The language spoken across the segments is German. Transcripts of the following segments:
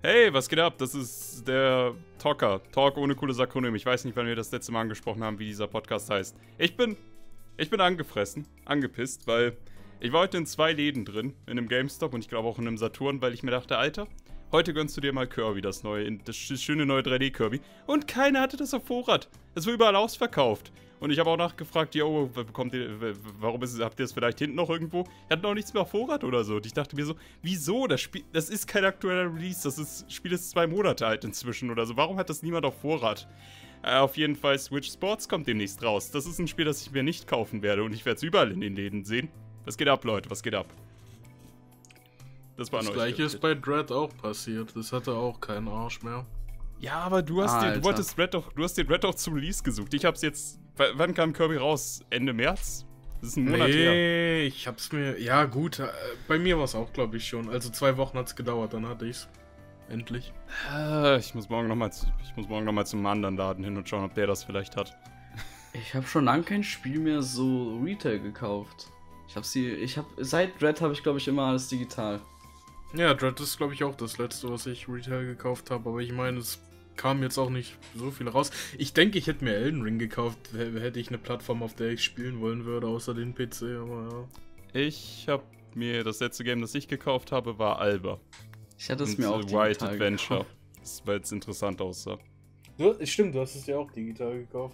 Hey, was geht ab? Das ist der Talker. Talk ohne cooles Akronym. Ich weiß nicht, wann wir das letzte Mal angesprochen haben, wie dieser Podcast heißt. Ich bin angefressen, angepisst, weil ich war heute in 2 Läden drin, in einem GameStop und ich glaube auch in einem Saturn, weil ich mir dachte, Alter, heute gönnst du dir mal Kirby, das schöne neue 3D-Kirby. Und keiner hatte das auf Vorrat. Es war überall ausverkauft. Und ich habe auch nachgefragt, yo, habt ihr das vielleicht hinten noch irgendwo? Wir hatten auch nichts mehr auf Vorrat oder so. Und ich dachte mir so, wieso? Das ist kein aktueller Release. Das Spiel ist 2 Monate alt inzwischen oder so. Warum hat das niemand auf Vorrat? Auf jeden Fall, Switch Sports kommt demnächst raus. Das ist ein Spiel, das ich mir nicht kaufen werde. Und ich werde es überall in den Läden sehen. Was geht ab, Leute? Was geht ab? Das gleiche ist bei Dread auch passiert. Das hatte auch keinen Arsch mehr. Ja, aber du hast den Red doch zum Release gesucht. Ich hab's jetzt. Wann kam Kirby raus? Ende März? Das ist ein Monat her. Nee, ich hab's mir. Ja, gut. Bei mir war es auch, glaube ich, schon. Also 2 Wochen hat's gedauert, dann hatte ich's. Endlich. Ich muss morgen nochmal zum anderen Laden hin und schauen, ob der das vielleicht hat. Ich habe schon lange kein Spiel mehr so Retail gekauft. Seit Dread habe ich, glaube ich, immer alles digital. Ja, Dread ist, glaube ich, auch das letzte, was ich Retail gekauft habe. Aber ich meine, es kam jetzt auch nicht so viel raus. Ich denke, ich hätte mir Elden Ring gekauft, hätte ich eine Plattform, auf der ich spielen wollen würde, außer den PC, aber ja. Ich habe mir das letzte Game, das ich gekauft habe, war Alba. Ich hatte es mir auch digital Wild Adventure, weil es interessant aussah. Stimmt, du hast es ja auch digital gekauft.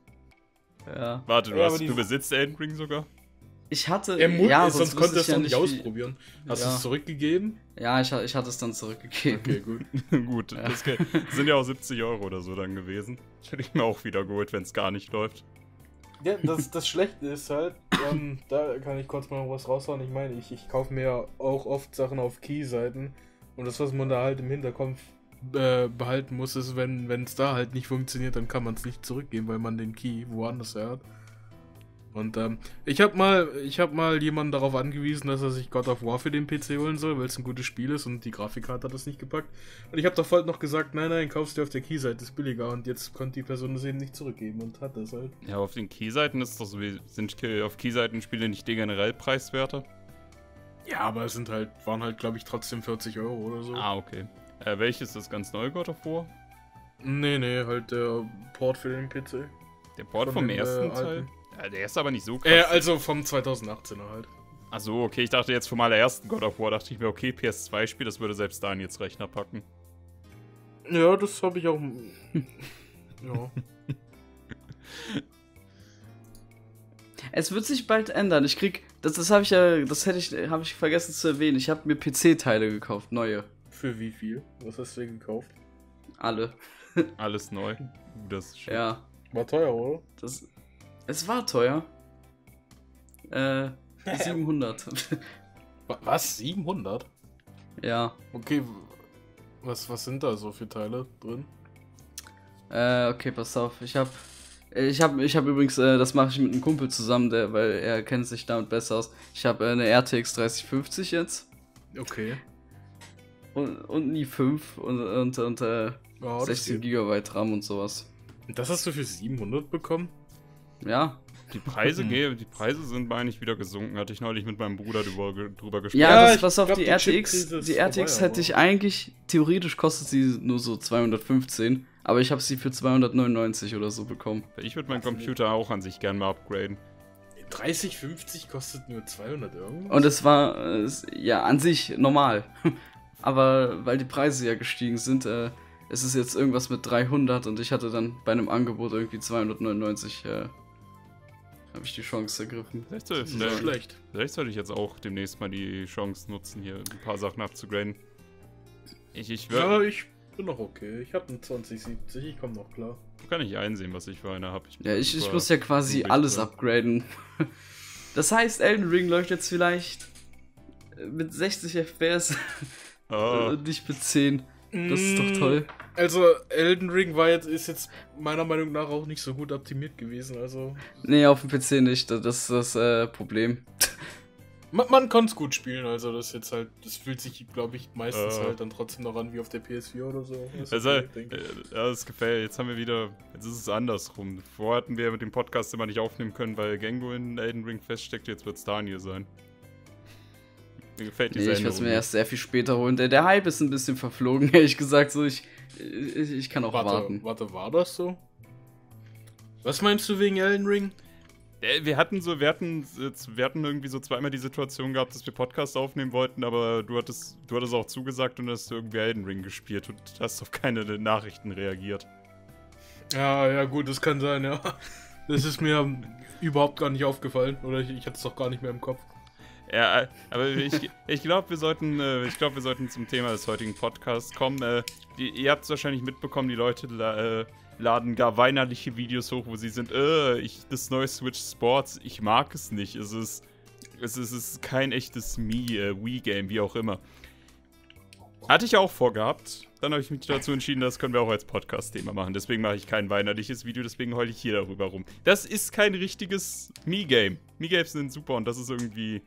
Ja. Warte, du besitzt Elden Ring sogar? Ich hatte, sonst konntest du es doch nicht ausprobieren. Hast du es zurückgegeben? Ja, ich hatte es dann zurückgegeben. Okay, gut. Gut, ja. Das sind ja auch 70 € oder so dann gewesen. Hätte ich mir auch wieder geholt, wenn es gar nicht läuft. Ja, das Schlechte ist halt, da kann ich kurz mal was raushauen. Ich meine, ich kaufe mir ja auch oft Sachen auf Key-Seiten. Und das, was man da halt im Hinterkopf behalten muss, ist, wenn es da halt nicht funktioniert, dann kann man es nicht zurückgeben, weil man den Key woanders hat. Und ich hab mal jemanden darauf angewiesen, dass er sich God of War für den PC holen soll, weil es ein gutes Spiel ist und die Grafikkarte hat das nicht gepackt. Und ich habe doch noch gesagt, nein, kaufst du auf der Key-Seite, ist billiger. Und jetzt konnte die Person das eben nicht zurückgeben und hat das halt. Ja, auf den Key-Seiten ist es doch so, sind auf Key-Seiten Spiele nicht generell preiswerter? Ja, aber es waren halt, glaube ich, trotzdem 40 € oder so. Ah, okay. Welches ist das ganz neue God of War? Nee, halt der Port für den PC. Der Port vom ersten Teil? Ja, der ist aber nicht so krass. Also vom 2018er halt. Achso, okay, ich dachte jetzt vom allerersten God of War, dachte ich mir, okay, PS2-Spiel, das würde selbst da jetzt Rechner packen. Ja, das habe ich auch. Ja. Es wird sich bald ändern. Ich krieg. Habe ich vergessen zu erwähnen. Ich habe mir PC-Teile gekauft, neue. Für wie viel? Was hast du denn gekauft? Alle. Alles neu. Das ist schön. Ja. War teuer, oder? Es war teuer. 700. Was? 700? Ja. Okay, was sind da so für Teile drin? Okay, pass auf. Ich hab übrigens, das mache ich mit einem Kumpel zusammen, weil er kennt sich damit besser aus. Ich habe eine RTX 3050 jetzt. Okay. Und ein i5 und 16 GB RAM und sowas. Und das hast du für 700 bekommen? Ja. Die Preise sind eigentlich wieder gesunken. Hatte ich neulich mit meinem Bruder drüber gesprochen. Ja, pass auf, die RTX hätte ich eigentlich, theoretisch kostet sie nur so 215, aber ich habe sie für 299 oder so bekommen. Ich würde meinen Computer auch an sich gerne mal upgraden. 3050 kostet nur 200 €? Und es war, ja, an sich normal. Aber weil die Preise ja gestiegen sind, es ist jetzt irgendwas mit 300 und ich hatte dann bei einem Angebot irgendwie 299, habe ich die Chance ergriffen. Vielleicht sollte ich jetzt auch demnächst mal die Chance nutzen, hier ein paar Sachen abzugraden. Ich bin noch okay. Ich habe einen 2070, ich komme noch klar. Kann ich einsehen, was ich für eine habe. Ich muss ja quasi alles upgraden. Das heißt, Elden Ring läuft jetzt vielleicht mit 60 FPS und nicht mit 10. Das ist doch toll. Also, Elden Ring ist jetzt meiner Meinung nach auch nicht so gut optimiert gewesen, also... Nee, auf dem PC nicht, das ist das Problem. Man konnte es gut spielen, also das jetzt halt, das fühlt sich, glaube ich, meistens halt dann trotzdem noch an wie auf der PS4 oder so. Das gefällt, jetzt ist es andersrum. Vorher hatten wir mit dem Podcast immer nicht aufnehmen können, weil Gengo in Elden Ring feststeckt, jetzt wird es Daniel sein. Mir gefällt die Nee, ich werde es Änderung mir nicht. erst sehr viel später holen. Der Hype ist ein bisschen verflogen, ehrlich gesagt. So, ich kann auch warten. Warte, war das so? Was meinst du wegen Elden Ring? Wir hatten irgendwie so zweimal die Situation gehabt, dass wir Podcast aufnehmen wollten, aber du hattest auch zugesagt und hast irgendwie Elden Ring gespielt und hast auf keine Nachrichten reagiert. Ja, gut, das kann sein, ja. Das ist mir überhaupt gar nicht aufgefallen. Oder ich hatte es doch gar nicht mehr im Kopf. Ja, aber ich glaube, wir sollten zum Thema des heutigen Podcasts kommen. Ihr habt es wahrscheinlich mitbekommen, die Leute laden gar weinerliche Videos hoch, wo sie sind, das neue Switch Sports, ich mag es nicht. Es ist kein echtes Wii-Game, wie auch immer. Hatte ich auch vorgehabt. Dann habe ich mich dazu entschieden, das können wir auch als Podcast-Thema machen. Deswegen mache ich kein weinerliches Video, deswegen heule ich hier darüber rum. Das ist kein richtiges Mii-Game. Mii-Games sind super und das ist irgendwie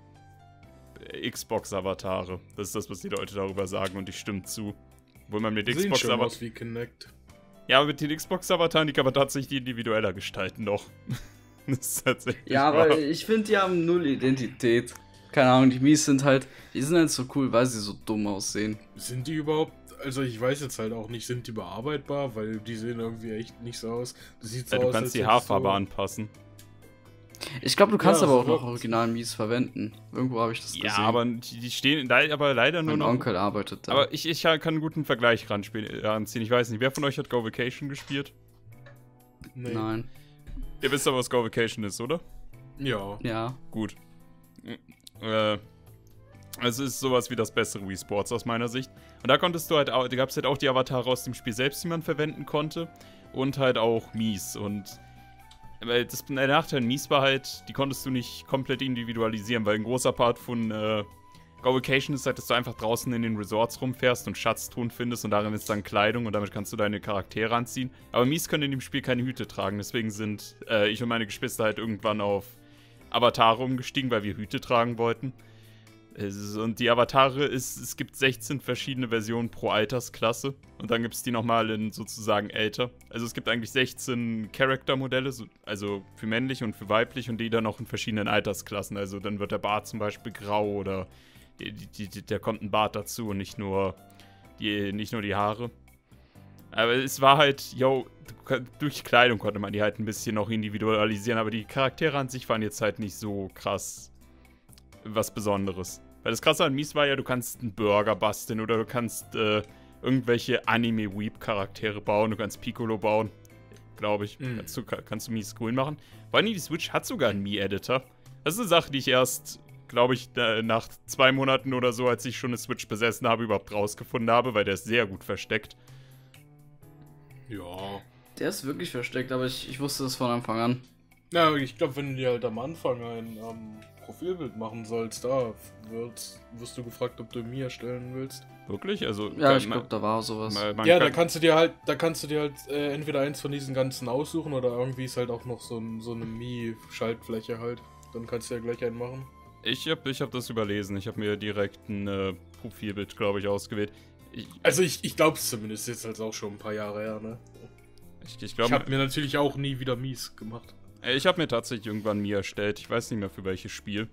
Xbox-Avatare. Das ist das, was die Leute darüber sagen und ich stimme zu. Obwohl man mit Sehen schon Xbox-Avataren... aus wie Kinect. Ja, aber mit den Xbox-Avataren, die kann man tatsächlich individueller gestalten noch. Das ist tatsächlich Ja, wahr. aber ich finde, die haben null Identität. Keine Ahnung, die Mies sind halt so cool, weil sie so dumm aussehen. Sind die überhaupt, also ich weiß jetzt halt auch nicht, sind die bearbeitbar? Weil die sehen irgendwie echt nicht so aus. Das sieht so Ja, du aus, kannst als die hättest Haarfarbe du- anpassen. Ich glaube, du kannst Ja, aber auch so noch wirkt's. original Mies verwenden. Irgendwo habe ich das gesehen. Ja, aber die stehen aber leider nur mein noch... Onkel arbeitet da. Aber ich kann einen guten Vergleich ranziehen. Ich weiß nicht, wer von euch hat Go Vacation gespielt? Nee. Nein. Ihr wisst aber, was Go Vacation ist, oder? Ja. Ja. Gut. Also es ist sowas wie das bessere Wii Sports aus meiner Sicht. Und da konntest du halt auch, da gab es halt auch die Avatare aus dem Spiel selbst, die man verwenden konnte. Und halt auch Mies. Und der Nachteil an Mies war halt, die konntest du nicht komplett individualisieren, weil ein großer Part von Go Vacation ist halt, dass du einfach draußen in den Resorts rumfährst und Schatztruhen findest und darin ist dann Kleidung und damit kannst du deine Charaktere anziehen. Aber Mies können in dem Spiel keine Hüte tragen, deswegen sind ich und meine Geschwister halt irgendwann auf Avatare umgestiegen, weil wir Hüte tragen wollten. Und die Avatare, es gibt 16 verschiedene Versionen pro Altersklasse. Und dann gibt es die nochmal in sozusagen älter. Also es gibt eigentlich 16 Charaktermodelle, also für männlich und für weiblich und die dann noch in verschiedenen Altersklassen. Also dann wird der Bart zum Beispiel grau oder da kommt ein Bart dazu und nicht nur die Haare. Aber es war halt, durch Kleidung konnte man die halt ein bisschen noch individualisieren, aber die Charaktere an sich waren jetzt halt nicht so krass was Besonderes. Weil das Krasse an Mies war ja, du kannst einen Burger basteln oder du kannst irgendwelche Anime-Weep-Charaktere bauen, du kannst Piccolo bauen, glaube ich. Kannst du Mies cool machen. Vor allem die Switch hat sogar einen Mii-Editor. Das ist eine Sache, die ich erst, glaube ich, nach 2 Monaten oder so, als ich schon eine Switch besessen habe, überhaupt rausgefunden habe, weil der ist sehr gut versteckt. Ja. Der ist wirklich versteckt, aber ich wusste das von Anfang an. Ja, ich glaube, wenn du dir halt am Anfang ein Profilbild machen sollst, da wirst du gefragt, ob du mir erstellen willst. Wirklich? Also, Ja, ich glaube, da war sowas. Ja, da kannst du dir halt entweder eins von diesen ganzen aussuchen oder irgendwie ist halt auch noch so eine Mii-Schaltfläche halt. Dann kannst du ja gleich einen machen. Ich hab das überlesen. Ich habe mir direkt ein Profilbild, glaube ich, ausgewählt. Ich glaube es zumindest, jetzt halt auch schon ein paar Jahre her, ne? Ich habe mir natürlich auch nie wieder Mies gemacht. Ich habe mir tatsächlich irgendwann Mii erstellt. Ich weiß nicht mehr für welches Spiel.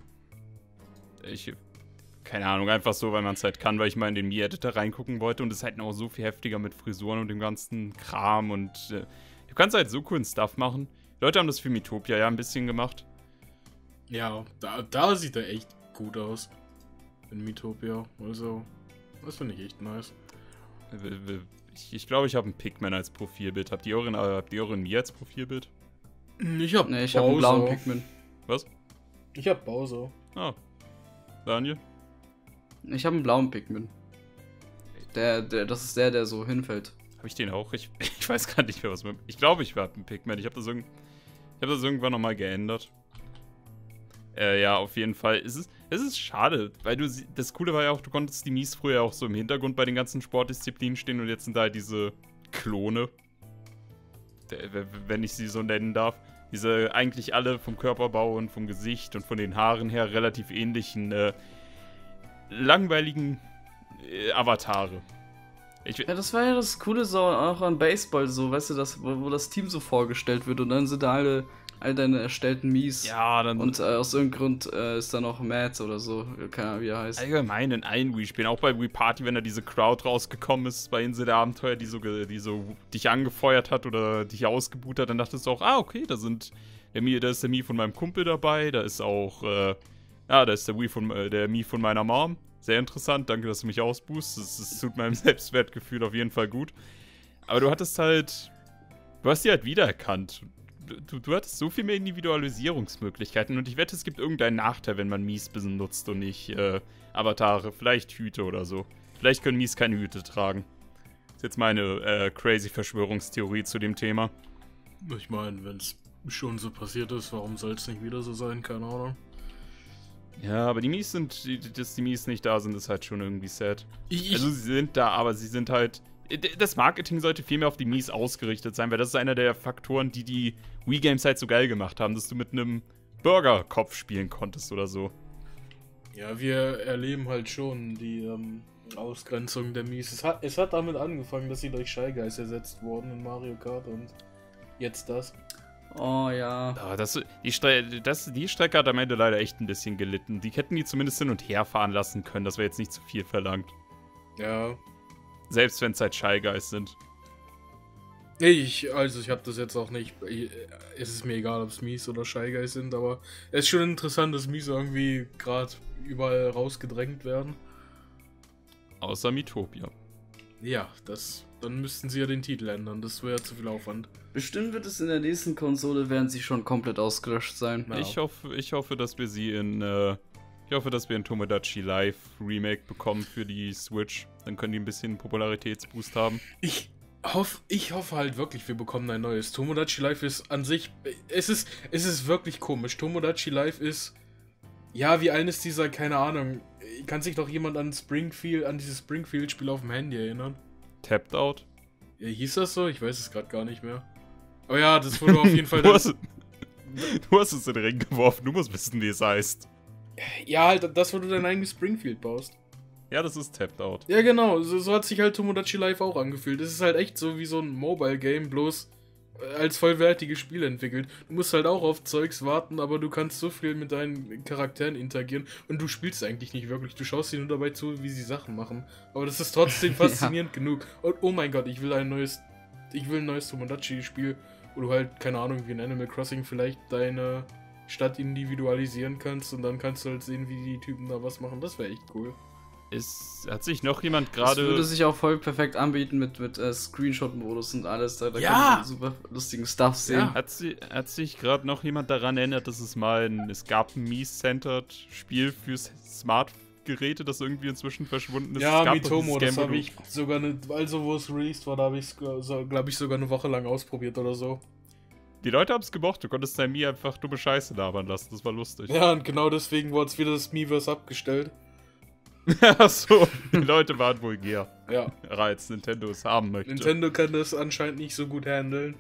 Keine Ahnung, einfach so, weil man es halt kann, weil ich mal in den Mii-Editor reingucken wollte und es ist halt noch so viel heftiger mit Frisuren und dem ganzen Kram und du kannst halt so coolen Stuff machen. Die Leute haben das für Miitopia ja ein bisschen gemacht. Ja, da sieht er echt gut aus. In Miitopia. Also, das finde ich echt nice. Ich glaube, ich habe ein Pikmin als Profilbild. Habt ihr euren Mii als Profilbild? Ich habe einen blauen Pikmin. Was? Ich habe Bowser. Ah. Daniel? Ich habe einen blauen Pikmin. Das ist der so hinfällt. Habe ich den auch? Ich weiß gar nicht mehr, was mit. Ich glaube, ich habe einen Pikmin. Ich habe das irgendwann nochmal geändert. Ja, auf jeden Fall. Es ist schade, weil das Coole war ja auch, du konntest die Mies früher auch so im Hintergrund bei den ganzen Sportdisziplinen stehen und jetzt sind da halt diese Klone. Wenn ich sie so nennen darf. Diese eigentlich alle vom Körperbau und vom Gesicht und von den Haaren her relativ ähnlichen, langweiligen Avatare. Ja, das war ja das Coole so auch an Baseball so, weißt du, wo das Team so vorgestellt wird und dann sind da alle all deine erstellten Mies. Ja, dann... Und aus irgendeinem Grund ist da noch Matt oder so, keine Ahnung, wie er heißt. Allgemein in allen Wii-Spielen, auch bei Wii Party, wenn da diese Crowd rausgekommen ist bei Insel der Abenteuer, die so dich angefeuert hat oder dich ausgebuht hat, dann dachtest du auch, okay, da ist der Mii von meinem Kumpel dabei, da ist auch, da ist der Mii von meiner Mom. Sehr interessant, danke, dass du mich ausboostest. Das tut meinem Selbstwertgefühl auf jeden Fall gut. Aber du hast die halt wiedererkannt. Du hattest so viel mehr Individualisierungsmöglichkeiten und ich wette, es gibt irgendeinen Nachteil, wenn man Mies benutzt und nicht Avatare. Vielleicht Hüte oder so. Vielleicht können Mies keine Hüte tragen. Das ist jetzt meine crazy Verschwörungstheorie zu dem Thema. Ich meine, wenn es schon so passiert ist, warum soll es nicht wieder so sein? Keine Ahnung. Ja, aber die Mies dass die Mies nicht da sind, ist halt schon irgendwie sad. Also sie sind da, aber sie sind halt... Das Marketing sollte viel mehr auf die Mies ausgerichtet sein, weil das ist einer der Faktoren, die Wii-Games halt so geil gemacht haben, dass du mit einem Burgerkopf spielen konntest oder so. Ja, wir erleben halt schon die Ausgrenzung der Mies. Es hat damit angefangen, dass sie durch Shy Guys ersetzt wurden in Mario Kart und jetzt das. Oh ja. Aber die Strecke hat am Ende leider echt ein bisschen gelitten. Die hätten die zumindest hin und her fahren lassen können, das wäre jetzt nicht zu viel verlangt. Ja. Selbst wenn es halt Shy Guys sind. Ich habe das jetzt auch nicht. Es ist mir egal, ob es Mies oder Shy Guys sind, aber es ist schon interessant, dass Mies irgendwie gerade überall rausgedrängt werden. Außer Miitopia. Ja, dann müssten sie ja den Titel ändern. Das wäre zu viel Aufwand. Bestimmt wird es in der nächsten Konsole, werden sie schon komplett ausgelöscht sein. Ja. Ich hoffe, dass wir sie in Tomodachi Live Remake bekommen für die Switch. Dann können die ein bisschen Popularitätsboost haben. Ich hoffe halt wirklich, wir bekommen ein neues. Tomodachi Live ist an sich, es ist wirklich komisch. Tomodachi Live ist, ja, wie eines dieser, keine Ahnung, kann sich doch jemand an dieses Springfield-Spiel auf dem Handy erinnern? Tapped Out? Ja, hieß das so? Ich weiß es gerade gar nicht mehr. Aber ja, das wurde auf jeden Fall... Du hast es in den Ring geworfen, du musst wissen, wie es heißt. Ja, halt, das, wo du dein eigenes Springfield baust. Ja, das ist Tapped Out. Ja, genau, so hat sich halt Tomodachi Live auch angefühlt. Das ist halt echt so wie so ein Mobile-Game, bloß als vollwertiges Spiel entwickelt. Du musst halt auch auf Zeugs warten, aber du kannst so viel mit deinen Charakteren interagieren und du spielst eigentlich nicht wirklich. Du schaust dir nur dabei zu, wie sie Sachen machen. Aber das ist trotzdem faszinierend genug. Und oh mein Gott, ich will ein neues Tomodachi-Spiel, wo du halt, keine Ahnung, wie in Animal Crossing vielleicht deine Stadt individualisieren kannst und dann kannst du halt sehen, wie die Typen da was machen. Das wäre echt cool. Hat sich noch jemand gerade... Das würde sich auch voll perfekt anbieten mit Screenshot-Modus und alles. Da Ja! kann man super lustigen Stuff sehen. Ja. Hat sich gerade noch jemand daran erinnert, dass es gab ein Mies-Centered Spiel für Smart-Geräte, das irgendwie inzwischen verschwunden ist? Ja, Miitomo, das habe ich sogar, wo es released war, da habe ich es, glaube ich, sogar eine Woche lang ausprobiert oder so. Die Leute haben es gemocht, du konntest dein Mii einfach dumme Scheiße labern lassen, das war lustig. Ja, und genau deswegen wurde es wieder das Miiverse abgestellt. Achso, die Leute waren vulgär. Ja. Als Nintendo es haben möchte. Nintendo kann das anscheinend nicht so gut handeln.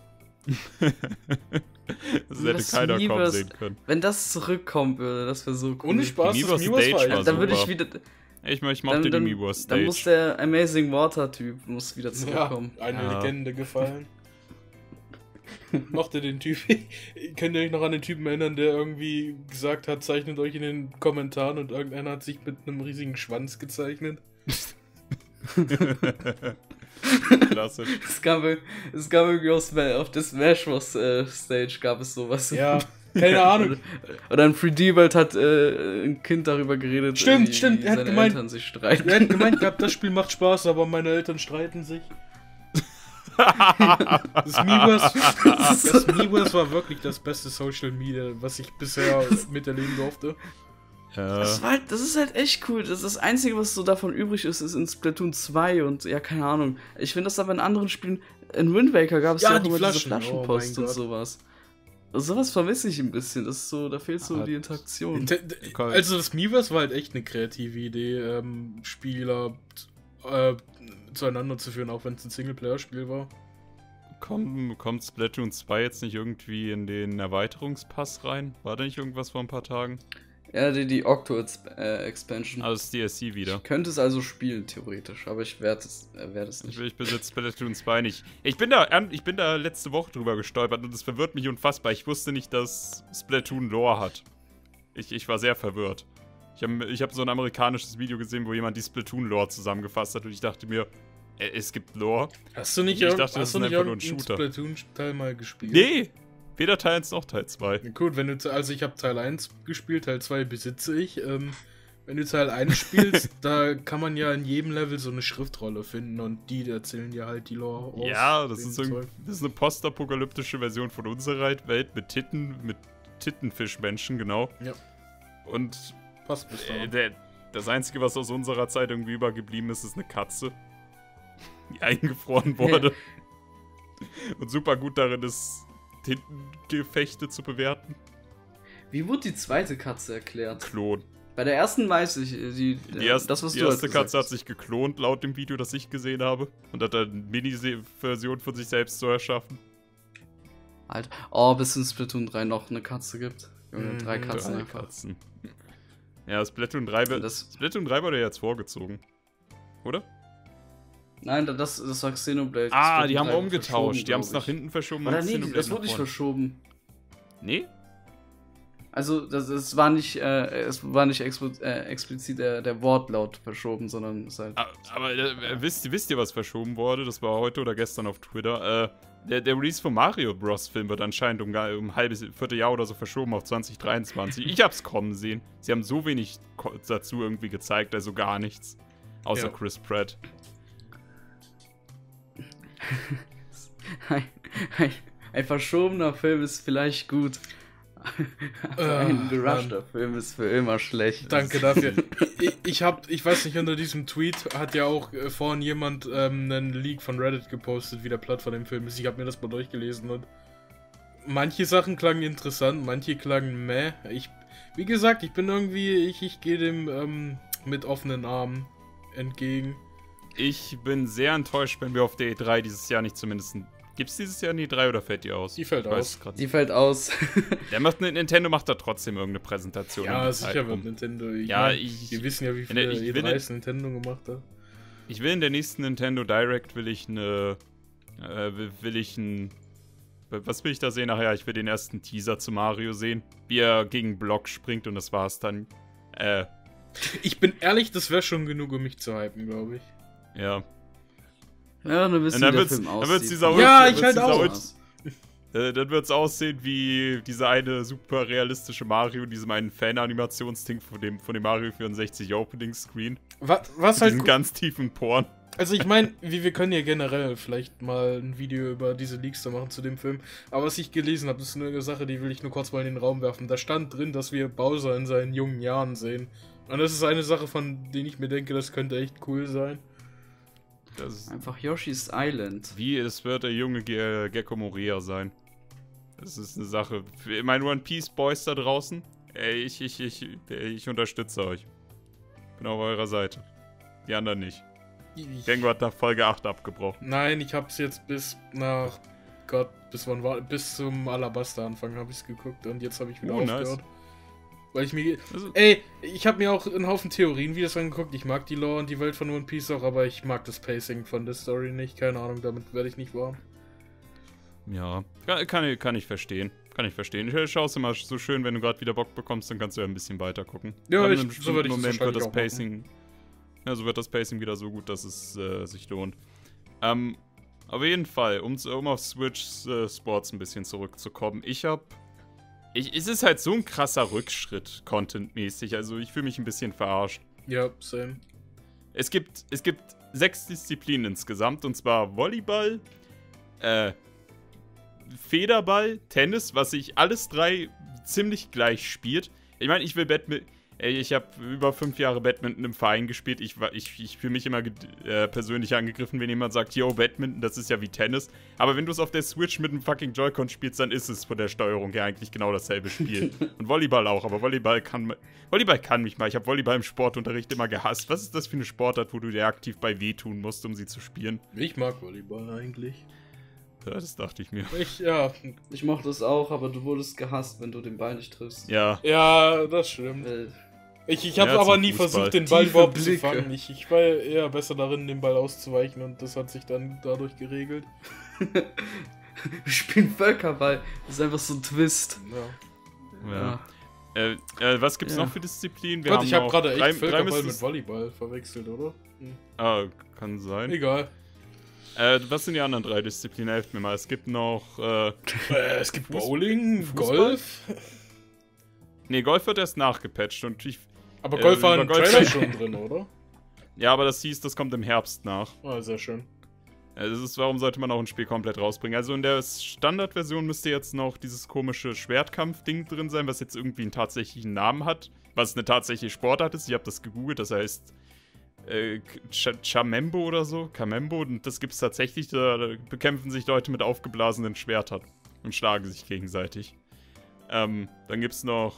Das hätte keiner kaum sehen können. Wenn das zurückkommen würde, das wäre so cool. Ohne Spaß, die das Miiverse Stage war dann würde super. ich wieder... Ich mochte die Miiverse Stage. Dann muss der Amazing Water-Typ wieder zurückkommen. Ja, eine Legende gefallen. Mochte den Typ. Könnt ihr euch noch an den Typen erinnern, der irgendwie gesagt hat, zeichnet euch in den Kommentaren und irgendeiner hat sich mit einem riesigen Schwanz gezeichnet? Klassisch. Es gab irgendwie auf der Smash Bros. Stage gab es sowas. Ja, keine Ahnung. Oder ein 3D-World hat ein Kind darüber geredet, stimmt, wie er hat seine gemeint, Eltern sich streiten. Er hat gemeint gehabt, das Spiel macht Spaß, aber meine Eltern streiten sich. Das Miiverse war wirklich das beste Social Media, was ich bisher miterleben durfte. Ja. Das ist halt echt cool. Das Einzige, was so davon übrig ist in Splatoon 2 und ja, keine Ahnung. Ich finde das aber in anderen Spielen, in Wind Waker gab es ja auch immer diese Flaschenpost und sowas. Sowas vermisse ich ein bisschen. Das ist so, da fehlt so die Interaktion. Also das Miiverse war halt echt eine kreative Idee, Spieler zueinander zu führen, auch wenn es ein Singleplayer-Spiel war. Kommt Splatoon 2 jetzt nicht irgendwie in den Erweiterungspass rein? War da nicht irgendwas vor ein paar Tagen? Ja, die Octo-Expansion. Also das DLC wieder. Ich könnte es also spielen, theoretisch, aber ich werde es nicht. Ich besitze Splatoon 2 nicht. Ich bin da letzte Woche drüber gestolpert und es verwirrt mich unfassbar. Ich wusste nicht, dass Splatoon Lore hat. Ich war sehr verwirrt. Ich hab so ein amerikanisches Video gesehen, wo jemand die Splatoon-Lore zusammengefasst hat und ich dachte mir, es gibt Lore. Hast du nicht irgendeinen Splatoon-Teil mal gespielt? Nee! Weder Teil 1 noch Teil 2. Gut, also ich habe Teil 1 gespielt, Teil 2 besitze ich. Wenn du Teil 1 spielst, da kann man ja in jedem Level so eine Schriftrolle finden und die erzählen dir halt die Lore aus. Ja, das ist eine postapokalyptische Version von unserer Welt mit Tittenfischmenschen, genau. Ja. Und passt bis das Einzige, was aus unserer Zeit irgendwie übergeblieben ist, ist eine Katze, die eingefroren wurde. Und super gut darin ist, Tintengefechte zu bewerten. Wie wurde die zweite Katze erklärt? Klon. Bei der ersten weiß ich, die erste Katze hat sich geklont, laut dem Video, das ich gesehen habe. Und hat dann eine Mini-Version von sich selbst zu erschaffen. Alter. Oh, bis in Splatoon 3 noch eine Katze gibt. Junge, 3 Katzen einfach. Katzen. Ja, Splatoon 3 wurde ja jetzt vorgezogen. Oder? Nein, das war Xenoblade. Ah, die haben umgetauscht. Die haben es nach hinten verschoben. Oder nee, das wurde nicht verschoben. Nee? Also, es war nicht explizit der Wortlaut verschoben, sondern es halt... Aber wisst ihr, was verschoben wurde? Das war heute oder gestern auf Twitter. Der Release vom Mario Bros. Film wird anscheinend um ein halbes Vierteljahr oder so verschoben auf 2023. Ich hab's kommen sehen. Sie haben so wenig dazu irgendwie gezeigt, also gar nichts. Außer Chris Pratt. Ein verschobener Film ist vielleicht gut. Ein gerushter Film ist für immer schlecht. Danke dafür. Ich weiß nicht, unter diesem Tweet hat ja auch vorhin jemand einen Leak von Reddit gepostet, wie der Plot von dem Film ist. Ich habe mir das mal durchgelesen und manche Sachen klangen interessant, manche klangen meh. Wie gesagt, ich bin irgendwie, ich gehe dem mit offenen Armen entgegen. Ich bin sehr enttäuscht, wenn wir auf der E3 dieses Jahr nicht zumindest... Gibt's dieses Jahr eine E3 oder fällt die aus? Die fällt aus. Die fällt aus. Nintendo macht da trotzdem irgendeine Präsentation. Ja, sicher wird Nintendo. Wir wissen ja, wie viele E3s Nintendo gemacht hat. Ich will in der nächsten Nintendo Direct was will ich da sehen? Nachher, ich will den ersten Teaser zu Mario sehen. Wie er gegen Block springt und das war's dann. Ich bin ehrlich, das wäre schon genug, um mich zu hypen, glaube ich. Ja. Ja, dann wissen wir, wie der Film aussieht. Dann wird's aussehen wie dieser eine super realistische Mario, diesem einen Fan-Animationsding von dem Mario 64 Opening Screen. Was halt diesen ganz tiefen Porn. Also ich meine, wir können ja generell vielleicht mal ein Video über diese Leaks da machen zu dem Film. Aber was ich gelesen habe, ist eine Sache, die will ich nur kurz mal in den Raum werfen. Da stand drin, dass wir Bowser in seinen jungen Jahren sehen. Und das ist eine Sache, von der ich mir denke, das könnte echt cool sein. Das ist einfach Yoshi's Island. Es wird der junge Gecko Moria sein. Das ist eine Sache. Für meine One Piece Boys da draußen, ich unterstütze euch. Bin auf eurer Seite. Die anderen nicht. Gengo hat nach Folge 8 abgebrochen. Nein, ich hab's jetzt bis zum Alabasta-Anfang habe ich's geguckt und jetzt habe ich wieder aufgehört. Nice. Weil ich habe mir auch einen Haufen Theorien Videos angeguckt. Ich mag die Lore und die Welt von One Piece auch, aber ich mag das Pacing von der Story nicht. Keine Ahnung, damit werde ich nicht warm. Ja, kann ich verstehen. Ich schaue es immer so schön, wenn du gerade wieder Bock bekommst, dann kannst du ja ein bisschen weiter gucken. Ja, so würde ich es wahrscheinlich das Pacing. Ja, so wird das Pacing wieder so gut, dass es sich lohnt. Auf jeden Fall, um auf Switch Sports ein bisschen zurückzukommen. Es ist halt so ein krasser Rückschritt, contentmäßig. Also ich fühle mich ein bisschen verarscht. Ja, same. Es gibt 6 Disziplinen insgesamt, und zwar Volleyball, Federball, Tennis, was sich alles 3 ziemlich gleich spielt. Ich meine, ich will ich habe über 5 Jahre Badminton im Verein gespielt. Ich fühle mich immer persönlich angegriffen, wenn jemand sagt, yo, Badminton, das ist ja wie Tennis. Aber wenn du es auf der Switch mit einem fucking Joy-Con spielst, dann ist es von der Steuerung her eigentlich genau dasselbe Spiel. Und Volleyball auch, aber Volleyball kann mich mal. Ich habe Volleyball im Sportunterricht immer gehasst. Was ist das für eine Sportart, wo du dir aktiv bei wehtun musst, um sie zu spielen? Ich mag Volleyball eigentlich. Ja, das dachte ich mir. Ich mochte es auch, aber du wurdest gehasst, wenn du den Ball nicht triffst. Ja. Ja, das stimmt. Ich habe aber nie versucht, den Ball überhaupt zu fangen. Ich war eher besser darin, den Ball auszuweichen und das hat sich dann dadurch geregelt. Wir spielen Völkerball. Das ist einfach so ein Twist. Ja. Was gibt's noch für Disziplinen? Gott, ich habe gerade echt Völkerball mit Volleyball verwechselt, oder? Ah, kann sein. Egal. Was sind die anderen 3 Disziplinen? Helft mir mal. Es gibt noch... es gibt Bowling, Golf. Nee, Golf wird erst nachgepatcht und aber Golf war im Trailer schon drin, oder? Ja, aber das hieß, das kommt im Herbst nach. Ah, sehr schön. Warum sollte man auch ein Spiel komplett rausbringen? Also in der Standardversion müsste jetzt noch dieses komische Schwertkampf-Ding drin sein, was jetzt irgendwie einen tatsächlichen Namen hat. Was eine tatsächliche Sportart ist. Ich habe das gegoogelt, das heißt Chamembo oder so. Kamembo. Und das gibt's tatsächlich. Da bekämpfen sich Leute mit aufgeblasenen Schwertern und schlagen sich gegenseitig. Dann gibt's noch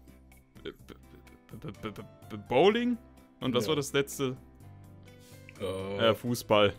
Bowling. Und was war das letzte? Fußball.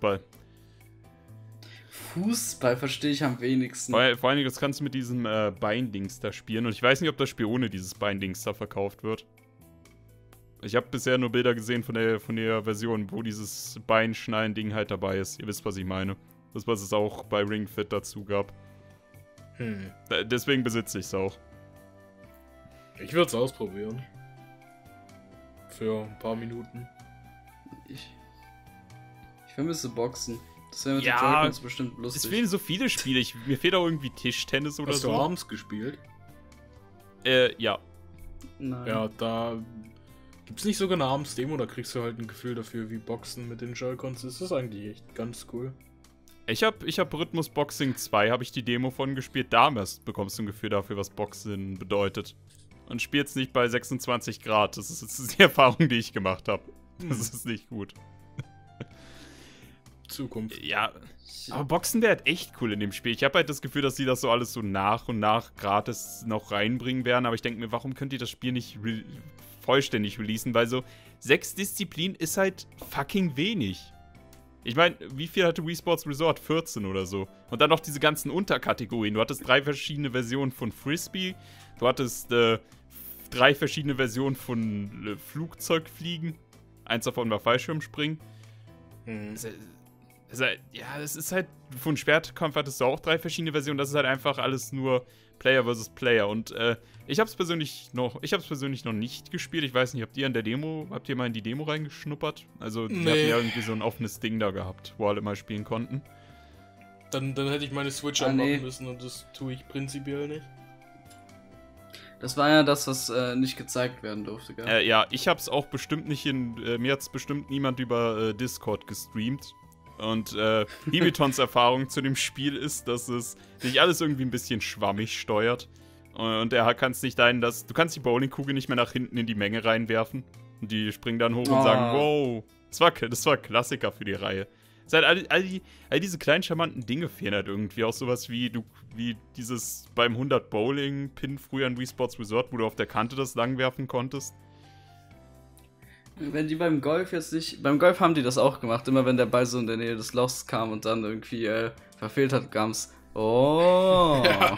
Fußball verstehe ich am wenigsten. Vor allen Dingen, das kannst du mit diesem Beindings da spielen. Und ich weiß nicht, ob das Spiel ohne dieses Beindings da verkauft wird. Ich habe bisher nur Bilder gesehen von der Version, wo dieses Beinschneiden-Ding halt dabei ist. Ihr wisst, was ich meine. Das, was es auch bei Ring Fit dazu gab. Deswegen besitze ich es auch. Ich würde es ausprobieren. Für ein paar Minuten. Ich vermisse Boxen. Das wäre mit den Joy-Cons bestimmt lustig. Es fehlen so viele Spiele. Mir fehlt auch irgendwie Tischtennis oder so. Hast du Arms gespielt? Ja. Nein. Ja, da gibt's nicht sogar eine Arms-Demo, da kriegst du halt ein Gefühl dafür, wie Boxen mit den Joy-Cons ist. Das ist eigentlich echt ganz cool. Ich hab Rhythmus Boxing 2, habe ich die Demo von gespielt. Damals bekommst du ein Gefühl dafür, was Boxen bedeutet. Und spielst nicht bei 26 Grad. Das ist die Erfahrung, die ich gemacht habe. Das ist nicht gut. Zukunft. Ja, aber Boxen wäre halt echt cool in dem Spiel. Ich habe halt das Gefühl, dass sie das so alles so nach und nach gratis noch reinbringen werden. Aber ich denke mir, warum könnt ihr das Spiel nicht vollständig releasen? Weil so 6 Disziplinen ist halt fucking wenig. Ich meine, wie viel hatte Wii Sports Resort? 14 oder so. Und dann noch diese ganzen Unterkategorien. Du hattest 3 verschiedene Versionen von Frisbee. Du hattest 3 verschiedene Versionen von Flugzeugfliegen. Eins davon war Fallschirmspringen. Es ist halt, von Schwertkampf hattest du auch 3 verschiedene Versionen. Das ist halt einfach alles nur Player versus Player. Und ich hab's persönlich noch nicht gespielt. Ich weiß nicht, habt ihr mal in die Demo reingeschnuppert? Also, die hatten ja irgendwie so ein offenes Ding da gehabt, wo alle mal spielen konnten. Dann hätte ich meine Switch anmachen müssen und das tue ich prinzipiell nicht. Das war ja das, was nicht gezeigt werden durfte, gell? Ja, ich hab's auch bestimmt nicht mir hat's bestimmt niemand über Discord gestreamt. Und Hibitons Erfahrung zu dem Spiel ist, dass es sich alles irgendwie ein bisschen schwammig steuert. Und er kann es nicht du kannst die Bowlingkugel nicht mehr nach hinten in die Menge reinwerfen. Und die springen dann hoch und sagen, wow. Das war Klassiker für die Reihe. Es ist halt all diese kleinen charmanten Dinge fehlen halt irgendwie. Auch sowas wie dieses beim 100 Bowling-Pin früher in Wii Sports Resort, wo du auf der Kante das langwerfen konntest. Wenn die beim Golf jetzt nicht... Beim Golf haben die das auch gemacht. Immer wenn der Ball so in der Nähe des Lochs kam und dann irgendwie verfehlt hat, kam's. Oh. Ja.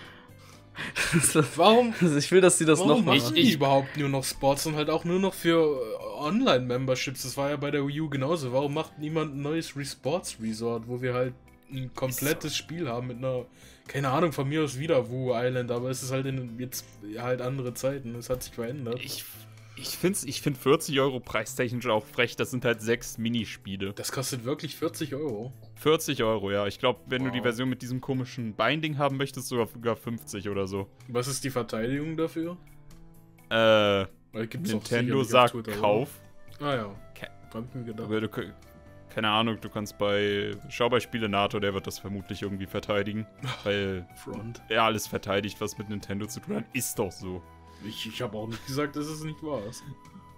Warum? Also ich will, dass die das noch machen. Warum die überhaupt nur noch Sports und halt auch nur noch für Online-Memberships? Das war ja bei der Wii U genauso. Warum macht niemand ein neues Sports Resort, wo wir halt ein komplettes Spiel haben mit einer, keine Ahnung, von mir aus wieder Wu Island, aber es ist halt jetzt halt andere Zeiten. Es hat sich verändert. Ich finde 40 Euro preistechnisch auch frech. Das sind halt 6 Minispiele. Das kostet wirklich 40 Euro? 40 Euro, ja. Ich glaube, wenn du die Version mit diesem komischen Binding haben möchtest, sogar 50 oder so. Was ist die Verteidigung dafür? Nintendo sagt Kauf. Ah ja. Hab ich mir gedacht. Keine Ahnung, du kannst schau bei Spielenator, der wird das vermutlich irgendwie verteidigen. Weil er alles verteidigt, was mit Nintendo zu tun hat. Ist doch so. Ich habe auch nicht gesagt, dass es nicht wahr ist.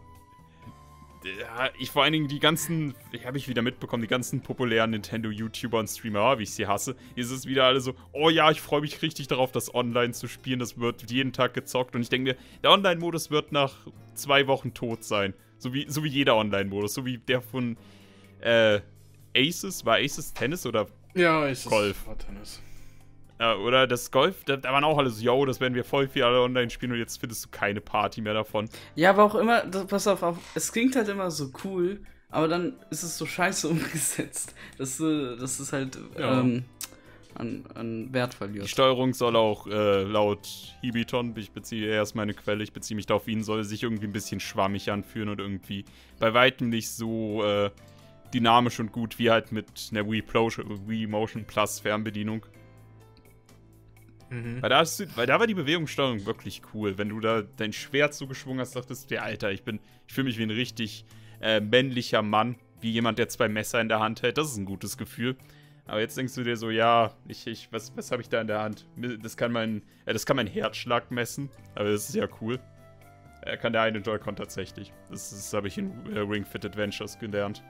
Ja, vor allen Dingen habe ich wieder mitbekommen, die ganzen populären Nintendo-YouTuber und Streamer, wie ich sie hasse, ist es wieder alle so, oh ja, ich freue mich richtig darauf, das online zu spielen, das wird jeden Tag gezockt und ich denke mir, der Online-Modus wird nach 2 Wochen tot sein. So wie jeder Online-Modus, so wie der von Aces, war Aces Tennis oder Ja, ist Golf. Tennis. Ja, oder das Golf, da waren auch alle so, yo, das werden wir voll viel alle online spielen und jetzt findest du keine Party mehr davon. Ja, aber auch immer, pass auf, es klingt halt immer so cool, aber dann ist es so scheiße umgesetzt, dass es halt an Wert verliert. Die Steuerung soll auch laut Hibiton, er ist meine Quelle, ich beziehe mich da auf ihn, soll sich irgendwie ein bisschen schwammig anfühlen und irgendwie bei weitem nicht so dynamisch und gut wie halt mit einer Wii Motion Plus Fernbedienung. Weil da war die Bewegungssteuerung wirklich cool. Wenn du da dein Schwert so geschwungen hast, dachtest du dir, Alter, ich fühle mich wie ein richtig männlicher Mann, wie jemand, der 2 Messer in der Hand hält. Das ist ein gutes Gefühl. Aber jetzt denkst du dir so, ja, was habe ich da in der Hand? Das kann mein Herzschlag messen. Aber das ist ja cool. Kann der eine Joy-Con tatsächlich. Das habe ich in Ring Fit Adventures gelernt.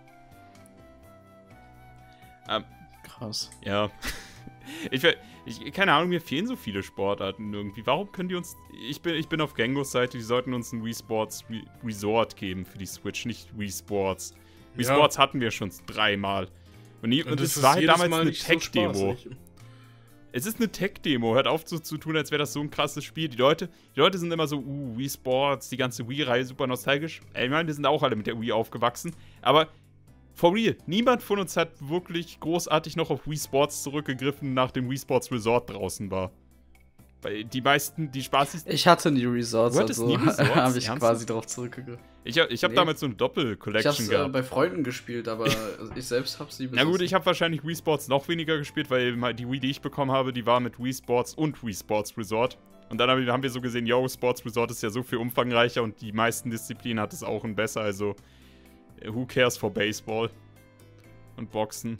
Krass. Ja. Keine Ahnung, mir fehlen so viele Sportarten irgendwie. Warum können die uns... Ich bin auf Gengos Seite, die sollten uns ein Wii Sports Resort geben für die Switch, nicht Wii Sports. Wii Sports hatten wir schon 3-mal. Und es war halt damals eine Tech-Demo. Es ist eine Tech-Demo. Hört auf so zu tun, als wäre das so ein krasses Spiel. Die Leute sind immer so, Wii Sports, die ganze Wii-Reihe, super nostalgisch. Ich meine, wir sind auch alle mit der Wii aufgewachsen. Aber for real, niemand von uns hat wirklich großartig noch auf Wii Sports zurückgegriffen, nachdem Wii Sports Resort draußen war. Weil die meisten, die spaßigsten... Ich hatte nie Resorts, also habe ich quasi drauf zurückgegriffen. Ich hab damals so eine Doppel-Collection gehabt. Ich hab's bei Freunden gespielt, aber ich selbst hab's nie besessen. Na gut, ich habe wahrscheinlich Wii Sports noch weniger gespielt, weil die Wii, die ich bekommen habe, die war mit Wii Sports und Wii Sports Resort. Und dann haben wir so gesehen, yo, Sports Resort ist ja so viel umfangreicher und die meisten Disziplinen hat es auch ein besser, also who cares for Baseball und Boxen.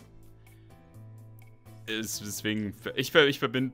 Deswegen, ich verbinde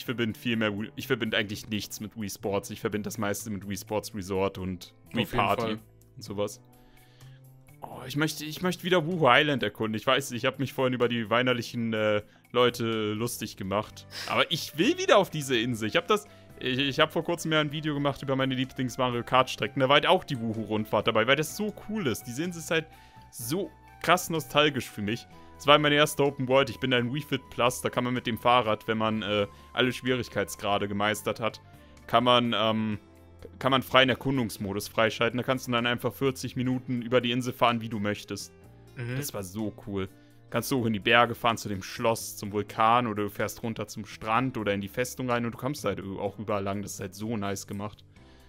eigentlich nichts mit Wii Sports. Ich verbinde das meiste mit Wii Sports Resort und Wii Party und sowas. Oh, ich möchte wieder Wuhu Island erkunden. Ich weiß, ich habe mich vorhin über die weinerlichen Leute lustig gemacht. Aber ich will wieder auf diese Insel. Ich habe vor kurzem ja ein Video gemacht über meine Lieblings-Mario Kart-Strecken. Da war halt auch die Wuhu-Rundfahrt dabei, weil das so cool ist. Diese Insel ist halt so krass nostalgisch für mich. Es war meine erste Open World. Ich bin ein Wii Fit Plus. Da kann man mit dem Fahrrad, wenn man alle Schwierigkeitsgrade gemeistert hat, kann man freien Erkundungsmodus freischalten. Da kannst du dann einfach 40 Minuten über die Insel fahren, wie du möchtest. Das war so cool. Kannst du hoch in die Berge fahren, zu dem Schloss, zum Vulkan, oder du fährst runter zum Strand oder in die Festung rein und du kommst halt auch überall lang. Das ist halt so nice gemacht.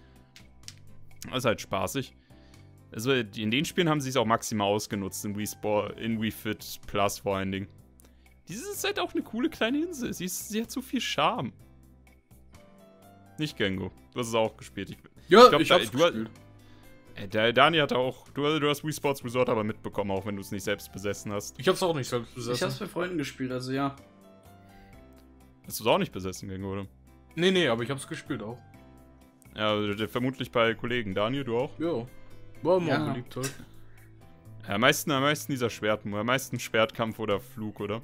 Das ist halt spaßig. Also in den Spielen haben sie es auch maximal ausgenutzt, in Wii Fit Plus vor allen Dingen. Diese ist halt auch eine coole kleine Insel. Sie hat so viel Charme. Nicht Gengo. Du hast es auch gespielt. Ich hab's gespielt. Der Dani hat auch... Du hast Wii Sports Resort aber mitbekommen, auch wenn du es nicht selbst besessen hast. Ich hab's auch nicht selbst besessen. Ich hab's bei Freunden gespielt, also ja. Hast du es auch nicht besessen, Gengo, oder? Nee, aber ich hab's gespielt auch. Ja, vermutlich bei Kollegen. Daniel, du auch? Ja. War immer beliebt halt. Ja, am meisten dieser am meisten Schwertkampf oder Flug, oder?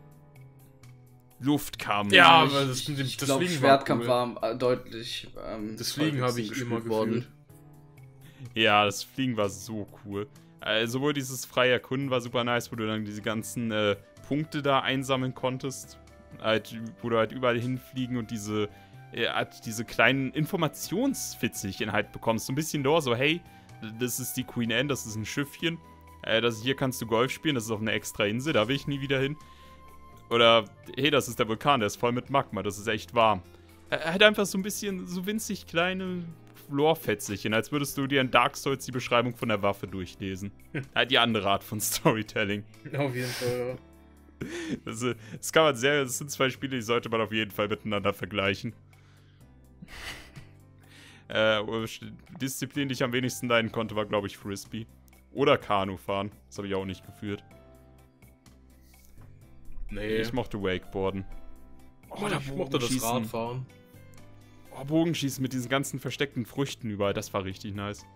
Luftkampf. Ja, aber das Fliegen Schwertkampf war deutlich. Das Fliegen habe ich immer gefühlt. Ja, das Fliegen war so cool. Sowohl dieses freie Erkunden war super nice, wo du dann diese ganzen Punkte da einsammeln konntest. Wo du halt überall hinfliegen und diese kleinen Informationsfitzelchen halt bekommst. So ein bisschen Lore, so hey, das ist die Queen Anne, das ist ein Schiffchen. Hier kannst du Golf spielen, das ist auf einer extra Insel, da will ich nie wieder hin. Oder, hey, das ist der Vulkan, der ist voll mit Magma, das ist echt warm. Halt einfach so ein bisschen, so winzig kleine Lore-Fetzelchen, als würdest du dir in Dark Souls die Beschreibung von der Waffe durchlesen. Halt die andere Art von Storytelling. Auf jeden Fall, ja. Das sind 2 Spiele, die sollte man auf jeden Fall miteinander vergleichen. Disziplin, die ich am wenigsten leiden konnte, war, glaube ich, Frisbee. Oder Kanufahren. Das habe ich auch nicht geführt. Nee. Ich mochte Wakeboarden. Ich mochte das Radfahren. Bogenschießen mit diesen ganzen versteckten Früchten überall, das war richtig nice.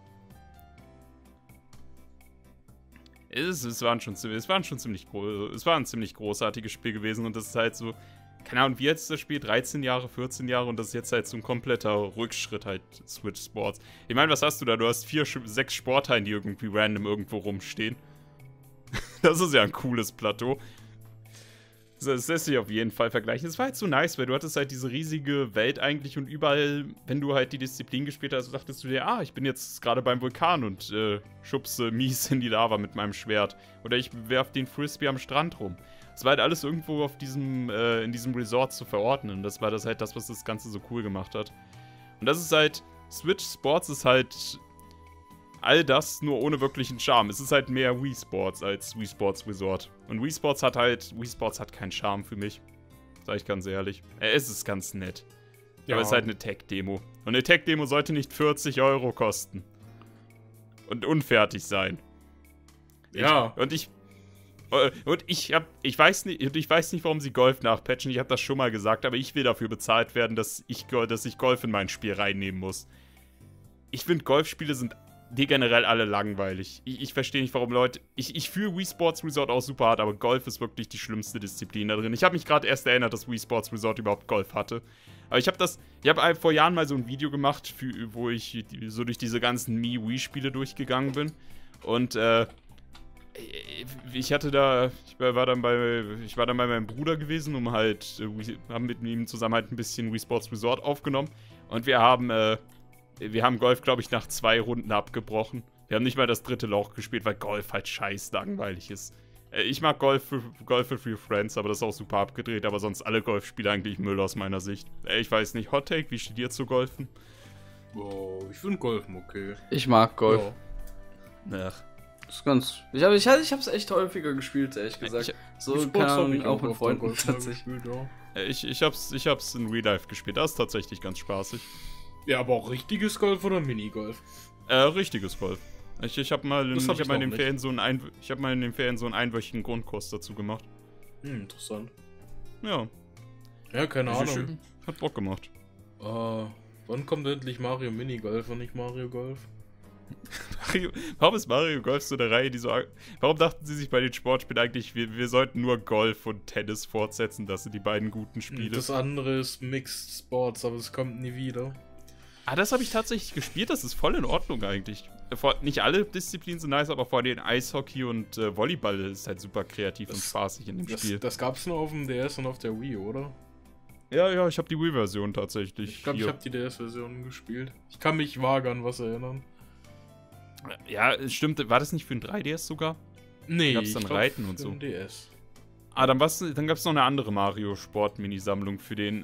Es war ein ziemlich großartiges Spiel gewesen und das ist halt so, keine Ahnung, wie jetzt das Spiel, 13 Jahre, 14 Jahre und das ist jetzt halt so ein kompletter Rückschritt halt Switch Sports. Ich meine, was hast du da? Du hast 6 Sporthallen, die irgendwie random irgendwo rumstehen. Das ist ja ein cooles Plateau. Das lässt sich auf jeden Fall vergleichen. Es war halt so nice, weil du hattest halt diese riesige Welt eigentlich und überall, wenn du halt die Disziplin gespielt hast, dachtest du dir, ich bin jetzt gerade beim Vulkan und schubse mies in die Lava mit meinem Schwert. Oder ich werf den Frisbee am Strand rum. Es war halt alles irgendwo auf in diesem Resort zu verordnen. Und das war halt das, was das Ganze so cool gemacht hat. Und das ist halt, Switch Sports ist halt all das nur ohne wirklichen Charme. Es ist halt mehr Wii Sports als Wii Sports Resort. Und Wii Sports hat keinen Charme für mich. Sag ich ganz ehrlich. Es ist ganz nett. Ja. Aber es ist halt eine Tech-Demo. Und eine Tech-Demo sollte nicht 40 € kosten. Und unfertig sein. Ja. Ich weiß nicht, warum sie Golf nachpatchen. Ich habe das schon mal gesagt, aber ich will dafür bezahlt werden, dass ich Golf in mein Spiel reinnehmen muss. Ich finde, Golfspiele sind generell alle langweilig. Ich verstehe nicht, warum Leute... Ich fühle Wii Sports Resort auch super hart, aber Golf ist wirklich die schlimmste Disziplin da drin. Ich habe mich gerade erst erinnert, dass Wii Sports Resort überhaupt Golf hatte. Aber ich habe vor Jahren mal so ein Video gemacht, wo ich so durch diese ganzen Wii-Spiele durchgegangen bin. Und, ich war dann bei meinem Bruder gewesen, haben mit ihm zusammen halt ein bisschen Wii Sports Resort aufgenommen. Und wir haben Golf, glaube ich, nach 2 Runden abgebrochen. Wir haben nicht mal das 3. Loch gespielt, weil Golf halt scheiß langweilig ist. Ich mag Golf für Free Friends, aber das ist auch super abgedreht. Aber sonst alle Golfspiele eigentlich Müll aus meiner Sicht. Ich weiß nicht, Hot Take, wie steht ihr zu Golfen? Oh, ich finde Golfen okay. Ich mag Golf. Ja. Ach. Das ist ganz... Ich hab's echt häufiger gespielt, ehrlich gesagt. Auch mit Freunden tatsächlich. Ich hab's in Real Life gespielt. Das ist tatsächlich ganz spaßig. Ja, aber auch richtiges Golf oder Minigolf? Richtiges Golf. Ich hab mal in den Ferien so einen einwöchigen Grundkurs dazu gemacht. Interessant. Ja. Ja, keine Ahnung. Hat Bock gemacht. Wann kommt endlich Mario Minigolf und nicht Mario Golf? Warum ist Mario Golf so eine Reihe, die so... Warum dachten sie sich bei den Sportspielen eigentlich, wir sollten nur Golf und Tennis fortsetzen? Das sind die beiden guten Spiele. Das andere ist Mixed Sports, aber es kommt nie wieder. Das habe ich tatsächlich gespielt. Das ist voll in Ordnung eigentlich. Nicht alle Disziplinen sind nice, aber vor allem Eishockey und Volleyball ist halt super kreativ und spaßig in dem Spiel. Das gab's nur auf dem DS und auf der Wii, oder? Ja, ich habe die Wii-Version tatsächlich. Ich glaube, ich habe die DS-Version gespielt. Ich kann mich vage an was erinnern. Ja, stimmt. War das nicht für ein 3DS sogar? Nee, da gab's dann Reiten und so. DS. Dann gab's noch eine andere Mario-Sport-Mini-Sammlung für den,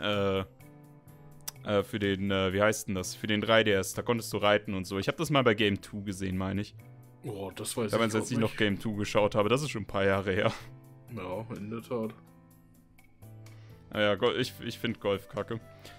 wie heißt denn das? Für den 3DS. Da konntest du reiten und so. Ich habe das mal bei Game 2 gesehen, meine ich. Oh, das weiß ich nicht. Als ich noch Game 2 geschaut habe. Das ist schon ein paar Jahre her. Ja, in der Tat. Naja, ich finde Golf kacke.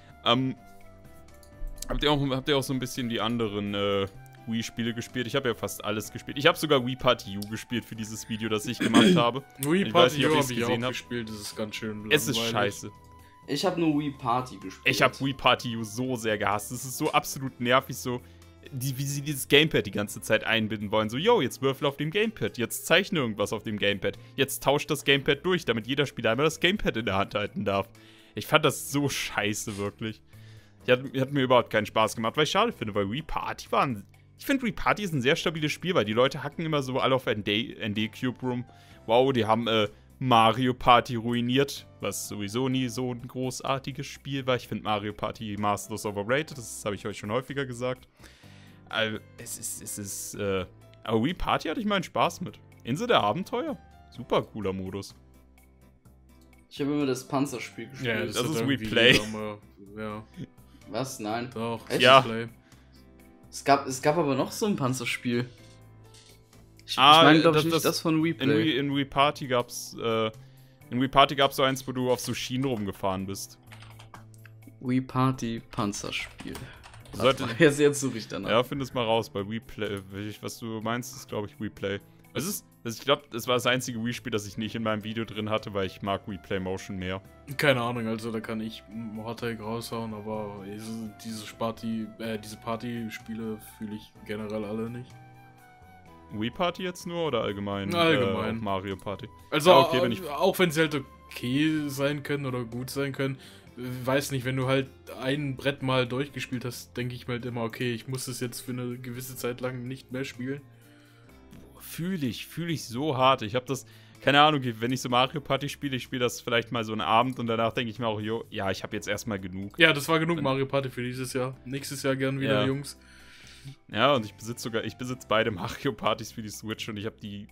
Habt ihr auch so ein bisschen die anderen Wii-Spiele gespielt? Ich habe ja fast alles gespielt. Ich habe sogar Wii Party U gespielt für dieses Video, das ich gemacht habe. Wii Party U habe ich auch gespielt. Das ist ganz schön langweilig. Es ist scheiße. Ich habe nur Wii Party gespielt. Ich habe Wii Party U so sehr gehasst. Es ist so absolut nervig, so wie sie dieses Gamepad die ganze Zeit einbinden wollen. So, yo, jetzt würfel auf dem Gamepad, jetzt zeichne irgendwas auf dem Gamepad, jetzt tauscht das Gamepad durch, damit jeder Spieler einmal das Gamepad in der Hand halten darf. Ich fand das so scheiße, wirklich. Hat mir überhaupt keinen Spaß gemacht, weil ich schade finde, weil Wii Party ich finde, Wii Party ist ein sehr stabiles Spiel, weil die Leute hacken immer so alle auf ND Cube rum. Wow, die haben Mario Party ruiniert, was sowieso nie so ein großartiges Spiel war. Ich finde Mario Party masterlos overrated, das habe ich euch schon häufiger gesagt. Aber aber Wii Party hatte ich meinen Spaß mit. Insel der Abenteuer, super cooler Modus. Ich habe immer das Panzerspiel gespielt. Ja, das ist Wii Play. Ja. Was? Nein. Doch, echt? Ja. Play. Es gab aber noch so ein Panzerspiel. Ich meine, glaube ich, nicht das von Wii Play. In Wii Party gab's so eins, wo du auf so Schienen rumgefahren bist. Wii Party Panzerspiel. Jetzt suche ich danach. Ja, find es mal raus bei Wii Play. Was du meinst, ist, glaube ich, Wii Play. Ich glaube, das war das einzige Wii-Spiel, das ich nicht in meinem Video drin hatte, weil ich mag Wii Play Motion mehr. Keine Ahnung, also da kann ich Hot-Take raushauen, aber diese Party-Spiele fühle ich generell alle nicht. Wii Party jetzt nur oder allgemein? Allgemein. Mario Party. Also ja, okay, auch wenn sie halt okay sein können oder gut sein können, weiß nicht, wenn du halt ein Brett mal durchgespielt hast, denke ich mir halt immer, okay, ich muss es jetzt für eine gewisse Zeit lang nicht mehr spielen. Fühle ich so hart. keine Ahnung, wenn ich so Mario Party spiele, ich spiele das vielleicht mal so einen Abend und danach denke ich mir auch, jo, ja, ich habe jetzt erstmal genug. Ja, das war genug Mario Party für dieses Jahr. Nächstes Jahr gern wieder, Jungs. Ja, und ich besitze beide Mario Partys für die Switch und ich habe die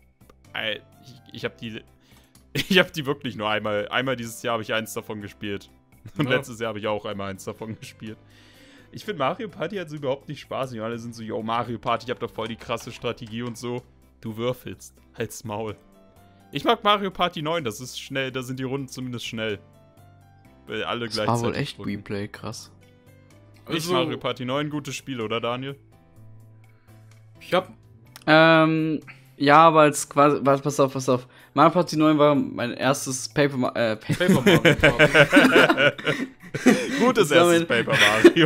wirklich nur einmal dieses Jahr habe ich eins davon gespielt. Und letztes Jahr habe ich auch einmal eins davon gespielt. Ich finde Mario Party hat so überhaupt nicht Spaß. Alle sind so, yo, Mario Party, ich hab doch voll die krasse Strategie und so. Du würfelst. Halt's Maul. Ich mag Mario Party 9, das ist schnell, da sind die Runden zumindest schnell. Weil alle gleichzeitig. Das war wohl echt Replay, krass. Nicht Mario Party 9, gutes Spiel, oder Daniel? Ich hab. Ja, aber als quasi. Pass auf. Mario Party 9 war mein erstes Paper Mario. Gutes erstes Paper Mario.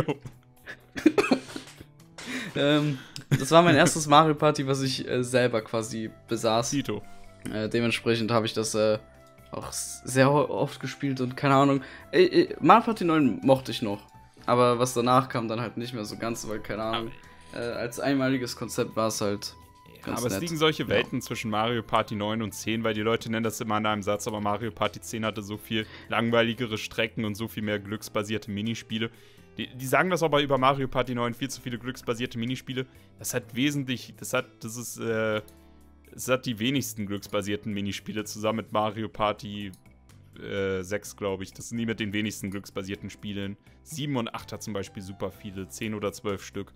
Das war mein erstes Mario Party, was ich selber quasi besaß. Tito. Dementsprechend habe ich das auch sehr oft gespielt und keine Ahnung. Mario Party 9 mochte ich noch. Aber was danach kam, dann halt nicht mehr so ganz, weil keine Ahnung. Als einmaliges Konzept war es halt. Aber es liegen solche Welten zwischen Mario Party 9 und 10, weil die Leute nennen das immer in einem Satz, aber Mario Party 10 hatte so viel langweiligere Strecken und so viel mehr glücksbasierte Minispiele. Die sagen das aber über Mario Party 9, viel zu viele glücksbasierte Minispiele. Das hat die wenigsten glücksbasierten Minispiele zusammen mit Mario Party 6, glaube ich. Das sind die mit den wenigsten glücksbasierten Spielen. 7 und 8 hat zum Beispiel super viele, 10 oder 12 Stück.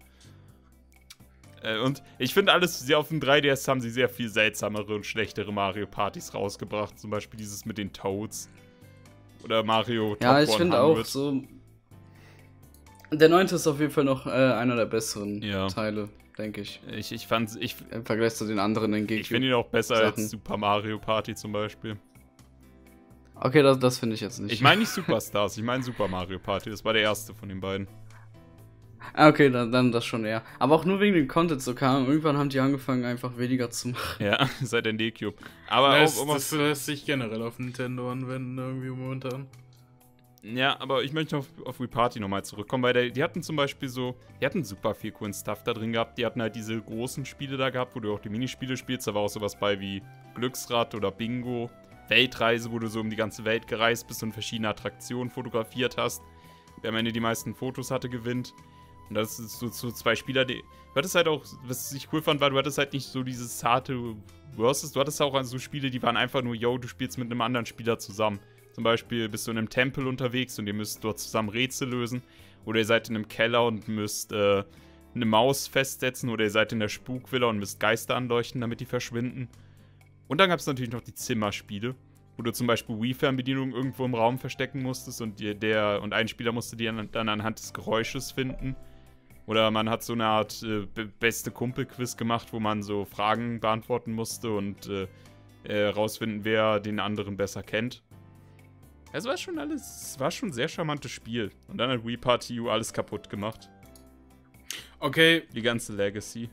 Und ich finde auf dem 3DS haben sie sehr viel seltsamere und schlechtere Mario Partys rausgebracht. Zum Beispiel dieses mit den Toads. Oder Mario Top 100. Ja, ich finde auch so. Der 9. ist auf jeden Fall noch einer der besseren Teile, denke ich. Im Vergleich zu den anderen in Ich finde ihn auch besser als Super Mario Party zum Beispiel. Okay, das finde ich jetzt nicht. Ich meine nicht Superstars, ich meine Super Mario Party. Das war der erste von den beiden. Okay, dann das schon eher. Aber auch nur wegen dem Content so kam. Irgendwann haben die angefangen, einfach weniger zu machen. Ja, seit der D-Cube. Aber das lässt sich generell auf Nintendo anwenden, irgendwie momentan. Ja, aber ich möchte auf Wii Party nochmal zurückkommen, weil die hatten zum Beispiel die hatten super viel coolen Stuff da drin gehabt. Die hatten halt diese großen Spiele da gehabt, wo du auch die Minispiele spielst. Da war auch sowas bei wie Glücksrad oder Bingo. Weltreise, wo du so um die ganze Welt gereist bist und verschiedene Attraktionen fotografiert hast. Wer am Ende die meisten Fotos hatte, gewinnt. Und das ist so zwei Spieler, du hattest halt auch, was ich cool fand, war, du hattest halt nicht so dieses zarte Versus, du hattest auch so Spiele, die waren einfach nur, yo, du spielst mit einem anderen Spieler zusammen. Zum Beispiel bist du in einem Tempel unterwegs und ihr müsst dort zusammen Rätsel lösen. Oder ihr seid in einem Keller und müsst eine Maus festsetzen. Oder ihr seid in der Spukvilla und müsst Geister anleuchten, damit die verschwinden. Und dann gab es natürlich noch die Zimmerspiele, wo du zum Beispiel Wii-Fernbedienung irgendwo im Raum verstecken musstest und ein Spieler musste die dann anhand des Geräusches finden. Oder man hat so eine Art beste Kumpel-Quiz gemacht, wo man so Fragen beantworten musste und rausfinden, wer den anderen besser kennt. Es war schon ein sehr charmantes Spiel. Und dann hat Wii Party U alles kaputt gemacht. Okay. Die ganze Legacy.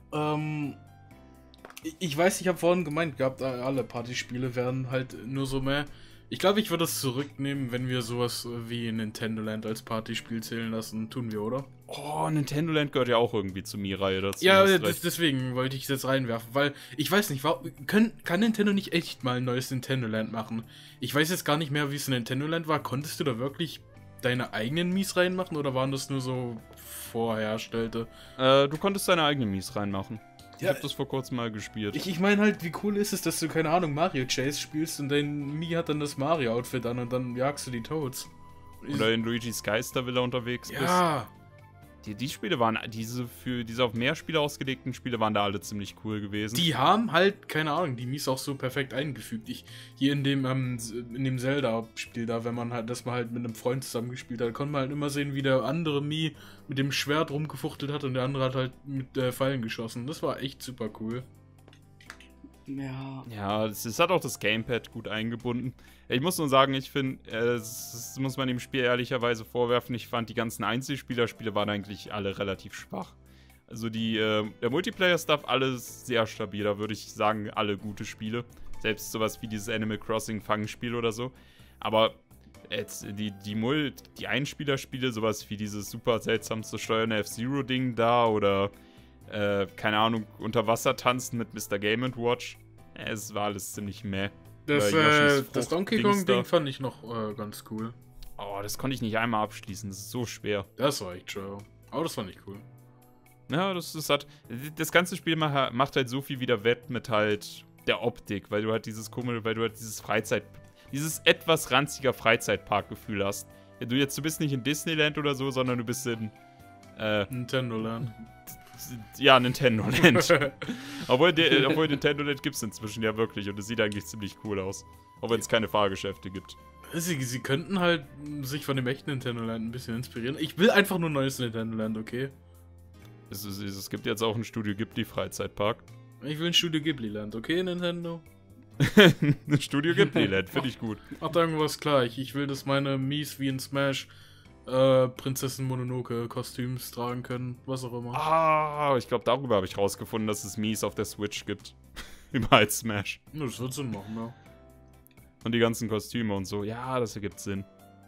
Ich weiß, ich habe vorhin gemeint gehabt, alle Partyspiele werden halt nur so mehr. Ich glaube, ich würde es zurücknehmen, wenn wir sowas wie Nintendo Land als Partyspiel zählen lassen. Tun wir, oder? Oh, Nintendo Land gehört ja auch irgendwie zu Mirai dazu. Ja, deswegen wollte ich es jetzt reinwerfen, weil ich weiß nicht, kann Nintendo nicht echt mal ein neues Nintendo Land machen? Ich weiß jetzt gar nicht mehr, wie es in Nintendo Land war. Konntest du da wirklich deine eigenen Mies reinmachen oder waren das nur so vorherstellte? Du konntest deine eigenen Mies reinmachen. Ja, ich hab das vor kurzem mal gespielt. Ich meine halt, wie cool ist es, dass du, keine Ahnung, Mario Chase spielst und dein Mii hat dann das Mario-Outfit an und dann jagst du die Toads. Oder in Luigi's Geistervilla unterwegs bist. Ja. Die Spiele waren, diese auf mehr Spiele ausgelegten Spiele waren da alle ziemlich cool gewesen. Die haben halt, keine Ahnung, die Mies auch so perfekt eingefügt. Hier in dem Zelda-Spiel da, wenn man halt, das mal halt mit einem Freund zusammengespielt hat, konnte man halt immer sehen, wie der andere Mii mit dem Schwert rumgefuchtelt hat und der andere hat halt mit Pfeilen geschossen. Das war echt super cool. Ja, es hat auch das Gamepad gut eingebunden. Ich muss nur sagen, ich finde, das muss man dem Spiel ehrlicherweise vorwerfen, ich fand die ganzen Einzelspieler-Spiele waren eigentlich alle relativ schwach. Also der Multiplayer-Stuff, alles sehr stabil, da würde ich sagen, alle gute Spiele. Selbst sowas wie dieses Animal Crossing Fangspiel oder so. Aber jetzt die Einspielerspiele, sowas wie dieses super seltsamste steuernde F-Zero-Ding da oder keine Ahnung, unter Wasser tanzen mit Mr. Game & Watch. Es war alles ziemlich meh. Das Donkey Kong-Ding fand ich noch ganz cool. Oh, das konnte ich nicht einmal abschließen. Das ist so schwer. Das war echt schwer. Aber das fand ich cool. Ja, das ganze Spiel macht halt so viel wieder wett mit halt der Optik, weil du halt dieses dieses etwas ranziger Freizeitparkgefühl hast. Ja, du bist nicht in Disneyland oder so, sondern du bist in Nintendo Land. Ja, Nintendo Land. obwohl Nintendo Land gibt es inzwischen ja wirklich und es sieht eigentlich ziemlich cool aus. Auch wenn es keine Fahrgeschäfte gibt. Sie könnten halt sich von dem echten Nintendo Land ein bisschen inspirieren. Ich will einfach nur ein neues Nintendo Land, okay? Es gibt jetzt auch ein Studio Ghibli Freizeitpark. Ich will ein Studio Ghibli Land, okay, Nintendo? Ein Studio Ghibli Land, finde ich gut. Ach, da irgendwas klar. Ich will, dass meine Mies wie in Smash Prinzessin Mononoke Kostüms tragen können, was auch immer. Ah, ich glaube, darüber habe ich rausgefunden, dass es Mies auf der Switch gibt. Überall Smash. Das wird Sinn machen, ja. Und die ganzen Kostüme und so. Ja, das ergibt Sinn.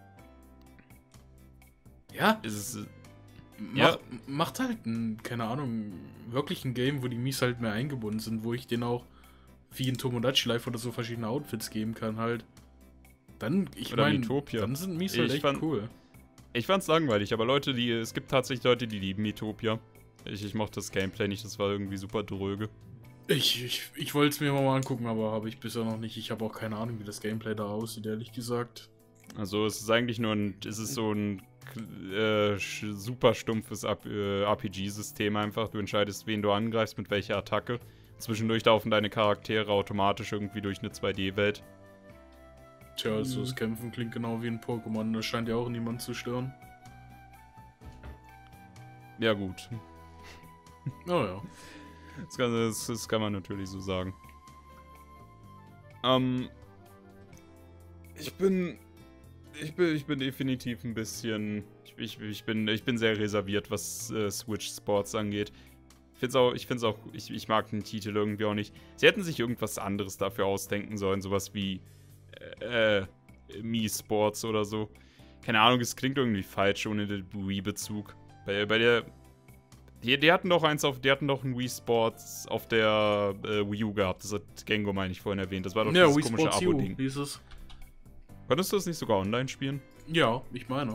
Ja? Ja. Macht halt keine Ahnung, wirklich ein Game, wo die Mies halt mehr eingebunden sind, wo ich denen auch wie in Tomodachi Life oder so verschiedene Outfits geben kann halt. Dann, dann sind Mies halt echt cool. Ich fand's langweilig, aber es gibt tatsächlich Leute, die lieben Miitopia. Ich mochte das Gameplay nicht, das war irgendwie super dröge. Ich wollte es mir mal angucken, aber habe ich bisher noch nicht. Ich habe auch keine Ahnung, wie das Gameplay da aussieht, ehrlich gesagt. Also es ist eigentlich so ein super stumpfes RPG-System einfach. Du entscheidest, wen du angreifst, mit welcher Attacke. Zwischendurch laufen deine Charaktere automatisch irgendwie durch eine 2D-Welt. Tja, also das Kämpfen klingt genau wie ein Pokémon. Das scheint ja auch niemand zu stören. Ja, gut. Oh ja. Das kann man natürlich so sagen. Ich bin definitiv ein bisschen... Ich bin sehr reserviert, was Switch Sports angeht. Ich mag den Titel irgendwie auch nicht. Sie hätten sich irgendwas anderes dafür ausdenken sollen, sowas wie Mii Sports oder so. Keine Ahnung, es klingt irgendwie falsch ohne den Wii-Bezug. Die hatten doch einen Wii Sports auf der Wii U gehabt. Das hat Gengo, meine ich, vorhin erwähnt. Das war doch dieses komische Abo-Ding. Konntest du das nicht sogar online spielen? Ja, ich meine.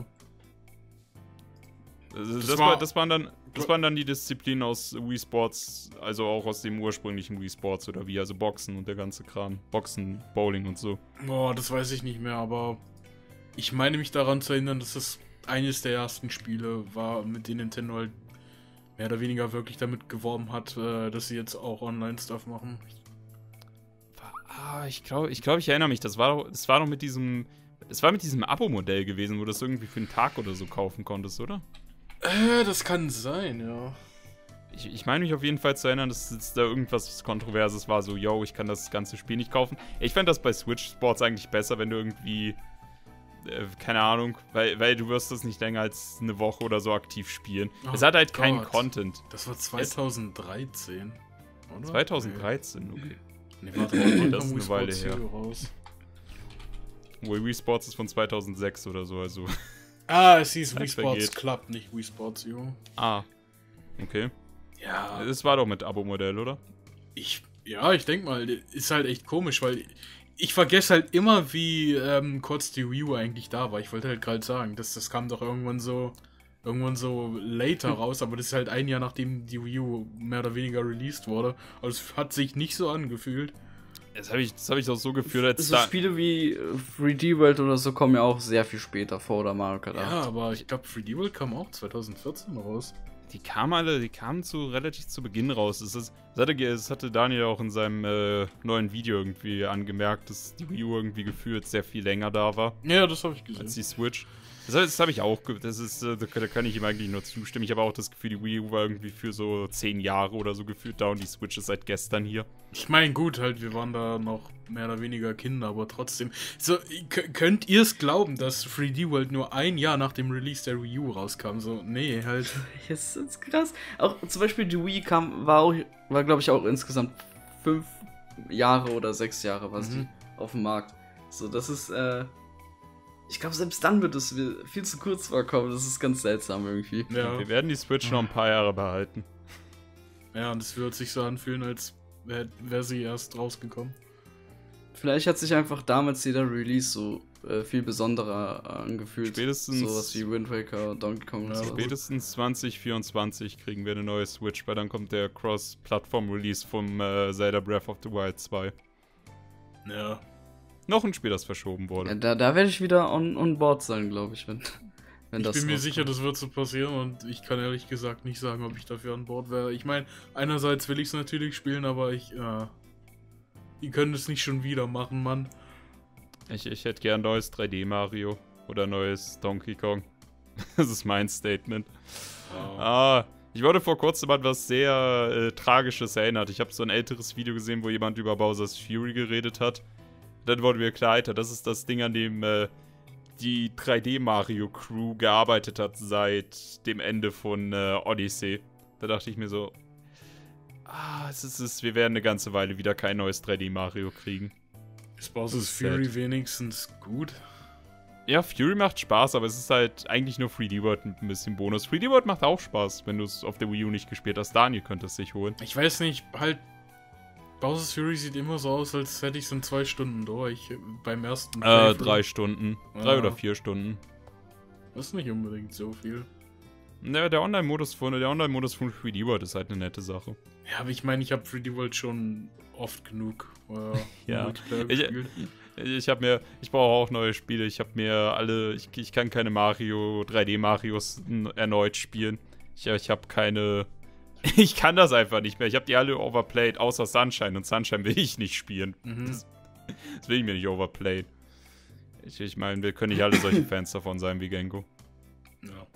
Das waren dann die Disziplinen aus Wii Sports, also auch aus dem ursprünglichen Wii Sports oder wie, also Boxen und der ganze Kram. Boxen, Bowling und so. Boah, das weiß ich nicht mehr, aber ich meine mich daran zu erinnern, dass das eines der ersten Spiele war, mit denen Nintendo halt mehr oder weniger wirklich damit geworben hat, dass sie jetzt auch Online-Stuff machen. Ich glaube, ich erinnere mich, das war doch mit diesem Abo-Modell gewesen, wo du das irgendwie für einen Tag oder so kaufen konntest, oder? Das kann sein, ja. Ich meine mich auf jeden Fall zu erinnern, dass da irgendwas Kontroverses war, so, yo, ich kann das ganze Spiel nicht kaufen. Ich fände das bei Switch Sports eigentlich besser, wenn du irgendwie, keine Ahnung, weil du wirst das nicht länger als eine Woche oder so aktiv spielen. Es hat halt keinen Content. Das war 2013, oder? 2013, okay. Nee, warte mal, das ist eine Weile her. Wii Sports ist von 2006 oder so, also... Es hieß Wii Sports Club, nicht Wii Sports U. Ah, okay. Ja. Das war doch mit Abo-Modell, oder? Ich denke mal, ist halt echt komisch, weil ich vergesse halt immer, wie kurz die Wii U eigentlich da war. Ich wollte halt gerade sagen, das kam doch irgendwann so later raus, aber das ist halt ein Jahr, nachdem die Wii U mehr oder weniger released wurde. Also es hat sich nicht so angefühlt. Das hab ich auch so gefühlt, als so Spiele wie 3D World oder so kommen ja auch sehr viel später vor, oder Mario Kart 8. Ja, aber ich glaube 3D World kam auch 2014 raus. Die kamen relativ zu Beginn raus. Das hatte Daniel auch in seinem neuen Video irgendwie angemerkt, dass die Wii U irgendwie gefühlt sehr viel länger da war. Ja, das habe ich gesehen. Als die Switch. Das habe ich auch, da kann ich ihm eigentlich nur zustimmen. Ich habe auch das Gefühl, die Wii U war irgendwie für so 10 Jahre oder so gefühlt da und die Switch ist seit gestern hier. Ich meine, gut, halt, wir waren da noch mehr oder weniger Kinder, aber trotzdem. So, könnt ihr es glauben, dass 3D World nur ein Jahr nach dem Release der Wii U rauskam? So, nee, halt. Das ist krass. Auch zum Beispiel die Wii war glaube ich, auch insgesamt 5 Jahre oder 6 Jahre war die auf dem Markt. So, das ist, ich glaube, selbst dann wird es viel zu kurz vorkommen. Das ist ganz seltsam irgendwie. Ja. Wir werden die Switch noch ein paar Jahre behalten. Ja, und es wird sich so anfühlen, als wäre sie erst rausgekommen. Vielleicht hat sich einfach damals jeder Release so viel besonderer angefühlt. Spätestens- Sowas wie Wind Waker, Donkey Kong und Ja, so. Spätestens 2024 kriegen wir eine neue Switch, weil dann kommt der Cross-Plattform-Release vom Zelda Breath of the Wild 2. Ja. Noch ein Spiel, das verschoben wurde. Ja, da werde ich wieder on board sein, glaube ich, wenn Ich das bin mir rauskommt. sicher, das wird so passieren und ich kann ehrlich gesagt nicht sagen, ob ich dafür an Bord wäre. Ich meine, einerseits will ich es natürlich spielen, aber die können es nicht schon wieder machen, Mann. Ich hätte gern neues 3D Mario oder neues Donkey Kong. Das ist mein Statement. Ich wurde vor kurzem an was sehr Tragisches erinnert. Ich habe so ein älteres Video gesehen, wo jemand über Bowser's Fury geredet hat. Dann wurde mir klar, Alter, das ist das Ding, an dem die 3D Mario Crew gearbeitet hat seit dem Ende von Odyssey. Da dachte ich mir so, wir werden eine ganze Weile wieder kein neues 3D Mario kriegen. Ist Bowser's Sad. Fury wenigstens gut? Ja, Fury macht Spaß, aber es ist halt eigentlich nur 3D World mit ein bisschen Bonus. 3D World macht auch Spaß, wenn du es auf der Wii U nicht gespielt hast. Daniel könnte es sich holen. Ich weiß nicht, halt. Bowser's Fury sieht immer so aus, als hätte ich es in 2 Stunden durch. Beim ersten. 3 Stunden. 3 Ja. oder 4 Stunden. Das ist nicht unbedingt so viel. Naja, der Online-Modus von 3D World ist halt eine nette Sache. Ja, aber ich meine, ich habe 3D World schon oft genug. Ja. Multiplayer gespielt. Ich brauche auch neue Spiele. Ich habe mir alle, ich kann keine 3D Marios erneut spielen. Ich habe keine, ich kann das einfach nicht mehr. Ich habe die alle overplayed, außer Sunshine. Und Sunshine will ich nicht spielen. Mhm. Das will ich mir nicht overplayen. Ich meine, wir können nicht alle solche Fans davon sein wie Genko. Ja.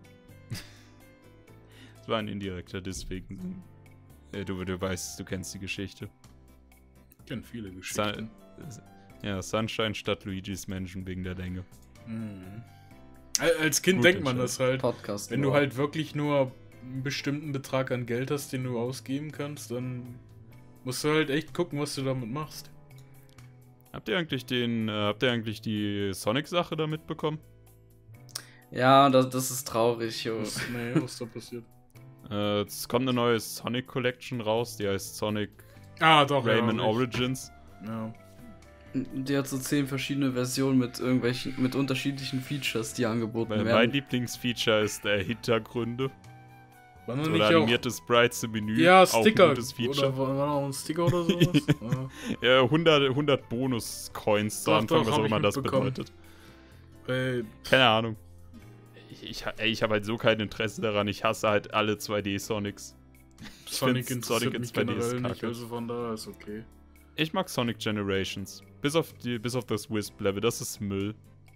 Das war ein indirekter, deswegen. Du weißt, du kennst die Geschichte. Ich kenne viele Geschichten. Ja, Sunshine statt Luigi's Mansion wegen der Länge. Mhm. Als Kind Gut denkt man das halt. Podcast. Wenn du halt wirklich nur einen bestimmten Betrag an Geld hast, den du ausgeben kannst, dann musst du halt echt gucken, was du damit machst. Habt ihr eigentlich die Sonic-Sache da mitbekommen? Ja, das ist traurig. Jo. Was da passiert? Es kommt eine neue Sonic Collection raus, die heißt Sonic Doch, Rayman ja, Origins. Ja. Die hat so 10 verschiedene Versionen mit unterschiedlichen Features, die angeboten Mein werden. Lieblingsfeature ist Hintergründe. War noch Oder nicht auch... animiertes Sprites im Menü. Ja, auch ein Sticker. gutes Feature. Oder war noch ein Sticker oder sowas? Ja. Ja, 100 Bonus-Coins zu Doch, Anfang, doch, was hab auch ich immer das mitbekommen. bedeutet. Ey, Keine Ahnung. Ich habe halt so kein Interesse daran. Ich hasse halt alle 2D-Sonics. Sonic find's- interessiert Sonic in mich 2D ist generell nicht, kacke. also von daher ist okay. Ich mag Sonic Generations. Bis auf das Wisp-Level, das ist Müll.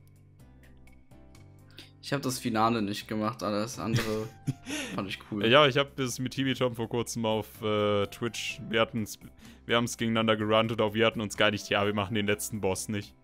Ich habe das Finale nicht gemacht, alles andere fand ich cool. Ja, ich habe das mit Tibi Tom vor kurzem auf Twitch. Wir haben es gegeneinander gerannt und auch wir hatten uns geeinigt, ja, wir machen den letzten Boss nicht.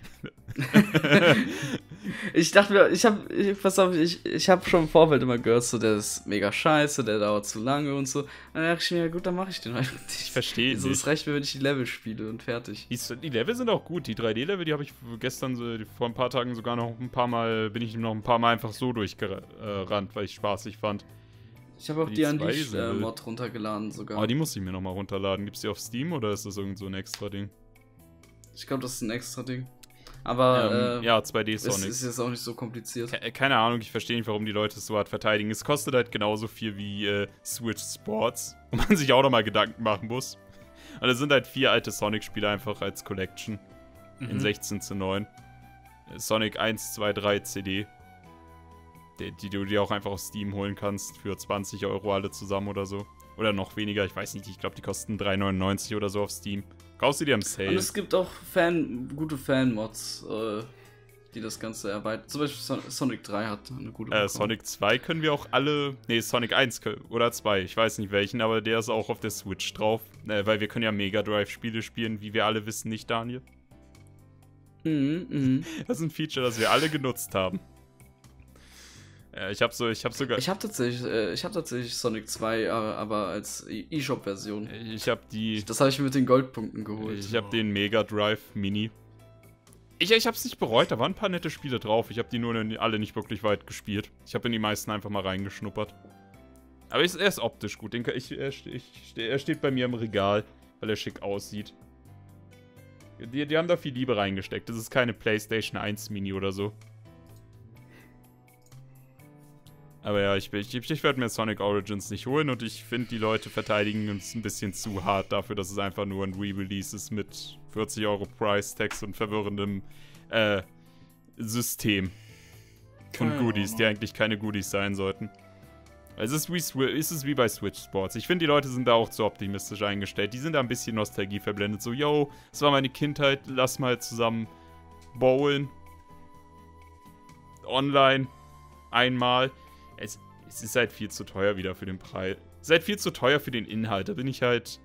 Ich dachte mir, ich habe schon im Vorfeld immer gehört, so, der ist mega scheiße, der dauert zu lange und so. Dann dachte ich mir, ja gut, dann mache ich den halt. Ich verstehe Also, nicht. es reicht mir, wenn ich die Level spiele und fertig. Die Level sind auch gut. Die 3D-Level, die habe ich gestern, vor ein paar Tagen sogar noch ein paar Mal, bin ich noch ein paar Mal einfach so durchgerannt, weil ich spaßig fand. Ich habe auch Die die zwei Unleashed Level. Mod runtergeladen sogar. Oh, die muss ich mir nochmal runterladen. Gibt's die auf Steam oder ist das irgend so ein extra Ding? Ich glaube, das ist ein extra Ding. Aber Ja, es 2D-Sonic. ist jetzt auch nicht so kompliziert. Keine Ahnung, ich verstehe nicht, warum die Leute es so hart verteidigen. Es kostet halt genauso viel wie Switch Sports, wo man sich auch nochmal Gedanken machen muss. Und es sind halt 4 alte Sonic-Spiele einfach als Collection. In 16:9. Sonic 1, 2, 3 CD. Die du dir auch einfach auf Steam holen kannst für 20 € alle zusammen oder so. Oder noch weniger, ich weiß nicht, ich glaube die kosten 3,99 oder so auf Steam. Kaufst du dir am Sale. Und es gibt auch gute Fan-Mods, die das Ganze erweitern. Zum Beispiel Sonic 3 hat eine gute bekommen. Sonic 2 können wir auch alle. Nee, Sonic 1 oder 2, ich weiß nicht welchen, aber der ist auch auf der Switch drauf. Weil wir können ja Mega Drive-Spiele spielen, wie wir alle wissen, nicht, Daniel? Das ist ein Feature, das wir alle genutzt haben. Ich habe sogar. Ich habe tatsächlich Sonic 2, aber als eShop-Version. Ich habe die. Das habe ich mir mit den Goldpunkten geholt. Ich habe den Mega Drive Mini. Ich hab's nicht bereut, da waren ein paar nette Spiele drauf. Ich habe die nur alle nicht wirklich weit gespielt. Ich habe in die meisten einfach mal reingeschnuppert. Aber er ist optisch gut. Er steht bei mir im Regal, weil er schick aussieht. Die haben da viel Liebe reingesteckt. Das ist keine PlayStation 1 Mini oder so. Aber ja, ich werde mir Sonic Origins nicht holen und ich finde, die Leute verteidigen uns ein bisschen zu hart dafür, dass es einfach nur ein Re-Release ist mit 40 € Price-Tags und verwirrendem System von Goodies, die eigentlich keine Goodies sein sollten. Es ist wie bei Switch Sports. Ich finde, die Leute sind da auch zu optimistisch eingestellt. Die sind da ein bisschen Nostalgie verblendet. So, yo, das war meine Kindheit, lass mal zusammen bowlen. Online. Einmal. Es ist halt viel zu teuer wieder für den Preis. Es ist halt viel zu teuer für den Inhalt. Da bin ich halt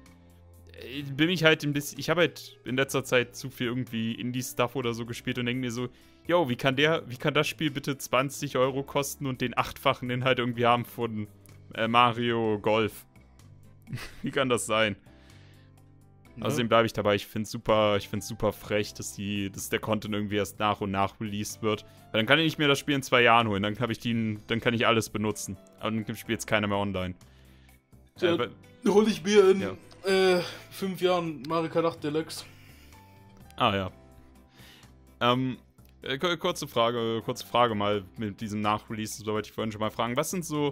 ein bisschen. Ich habe halt in letzter Zeit zu viel irgendwie Indie-Stuff oder so gespielt und denke mir so, yo, wie kann das Spiel bitte 20 € kosten und den 8-fachen Inhalt irgendwie haben von Mario Golf? Wie kann das sein? Ja. Außerdem bleibe ich dabei, ich finde es super frech, dass der Content irgendwie erst nach und nach released wird. Weil dann kann ich mir das Spiel in 2 Jahren holen, dann kann ich alles benutzen. Aber dann spielt es keiner mehr online. Hol ich mir in 5 Jahren Mario Kart 8 Deluxe. Ah ja. Kurze Frage mal mit diesem Nachrelease, so wollte ich vorhin schon mal fragen. Was sind so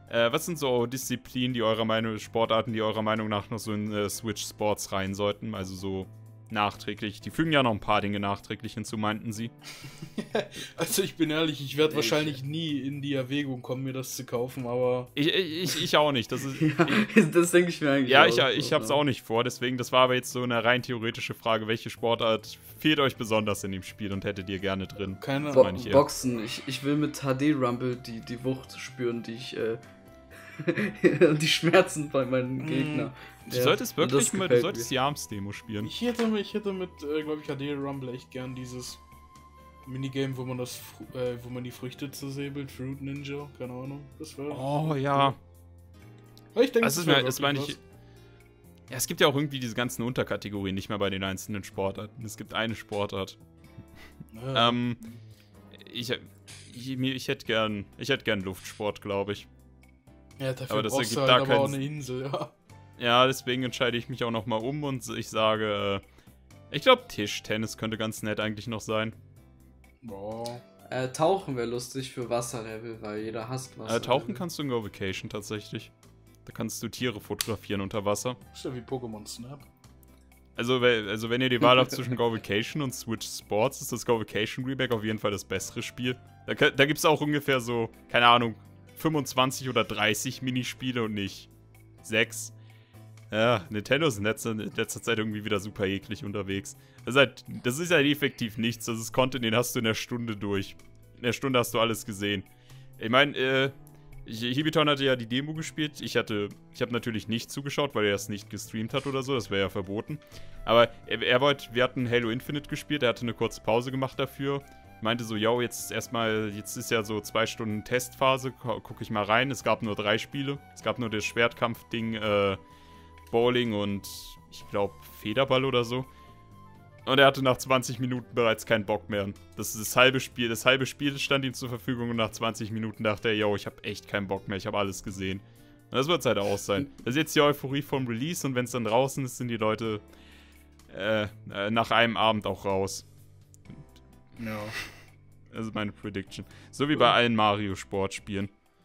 Disziplinen, Sportarten, die eurer Meinung nach noch so in Switch Sports rein sollten? Also so nachträglich. Die fügen ja noch ein paar Dinge nachträglich hinzu, meinten sie. Also ich bin ehrlich, ich werde wahrscheinlich nie in die Erwägung kommen, mir das zu kaufen, aber... Ich auch nicht. Das ist, das denke ich mir eigentlich auch. Ja, ich hab's auch nicht vor, deswegen, das war aber jetzt so eine rein theoretische Frage, welche Sportart fehlt euch besonders in dem Spiel und hättet ihr gerne drin? Keine Ahnung. Boxen. Ich will mit HD Rumble die Wucht spüren, die ich... die Schmerzen bei meinen Gegnern. Du solltest die Arms-Demo spielen. Ich hätte mit, glaube ich, HD Rumble echt gern dieses Minigame, wo man die Früchte zersäbelt, Fruit Ninja, keine Ahnung. Das war. Oh ja. Aber ich denke, das meine ich. Ja, es gibt ja auch irgendwie diese ganzen Unterkategorien, nicht mehr bei den einzelnen Sportarten. Es gibt eine Sportart. Ja. Ich hätte gern Luftsport, glaube ich. Ja, dafür brauchst du halt aber auch eine Insel, ja. Ja, deswegen entscheide ich mich auch nochmal um und ich sage, ich glaube Tischtennis könnte ganz nett eigentlich noch sein. Boah. Tauchen wäre lustig für Wasserlevel, weil jeder hasst Wasser. Tauchen kannst du in Go Vacation tatsächlich. Da kannst du Tiere fotografieren unter Wasser. Ist ja wie Pokémon Snap. Also wenn ihr die Wahl habt zwischen Go Vacation und Switch Sports, ist das Go Vacation Remake auf jeden Fall das bessere Spiel. Da gibt es auch ungefähr so, keine Ahnung, 25 oder 30 Minispiele und nicht 6. Ja, Nintendo ist in letzter Zeit irgendwie wieder super eklig unterwegs. Das ist halt effektiv nichts. Das ist Content, den hast du in der Stunde durch. In der Stunde hast du alles gesehen. Ich meine, Hibiton hatte ja die Demo gespielt. Ich habe natürlich nicht zugeschaut, weil er es nicht gestreamt hat oder so. Das wäre ja verboten. Aber wir hatten Halo Infinite gespielt. Er hatte eine kurze Pause gemacht dafür. Meinte so, yo, jetzt ist ja so 2 Stunden Testphase, gucke ich mal rein. Es gab nur 3 Spiele. Es gab nur das Schwertkampf-Ding, Bowling und ich glaube Federball oder so. Und er hatte nach 20 Minuten bereits keinen Bock mehr. Das halbe Spiel stand ihm zur Verfügung und nach 20 Minuten dachte er, yo, ich habe echt keinen Bock mehr, ich habe alles gesehen. Und das wird es halt auch sein. Das ist jetzt die Euphorie vom Release und wenn es dann draußen ist, sind die Leute nach einem Abend auch raus. Ja. Das ist meine Prediction. So wie bei allen Mario-Sportspielen.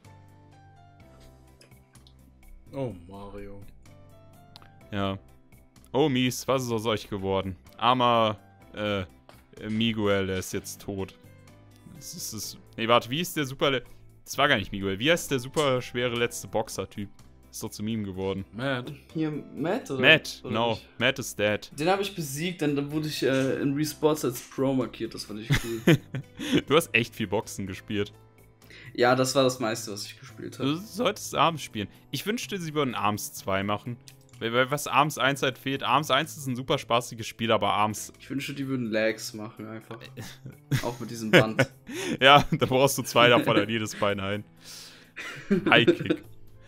Oh, Mario. Ja. Oh, mies, was ist aus euch geworden? Armer, Miguel, der ist jetzt tot. Nee, warte, wie ist der super... Das war gar nicht Miguel. Wie heißt der super schwere letzte Boxer-Typ? Ist doch zu Meme geworden. Matt. Hier, Matt, oder? Matt, oder genau. nicht? Matt is dead. Den habe ich besiegt, dann wurde ich in Response als Pro markiert. Das fand ich cool. Du hast echt viel Boxen gespielt. Ja, das war das meiste, was ich gespielt habe. Du solltest Arms spielen. Ich wünschte, sie würden Arms 2 machen. Weil was Arms 1 halt fehlt. Arms 1 ist ein super spaßiges Spiel, aber Arms... Ich wünschte, die würden Lags machen, einfach. Auch mit diesem Band. Ja, da brauchst du 2 davon an jedes Bein ein. High-Kick.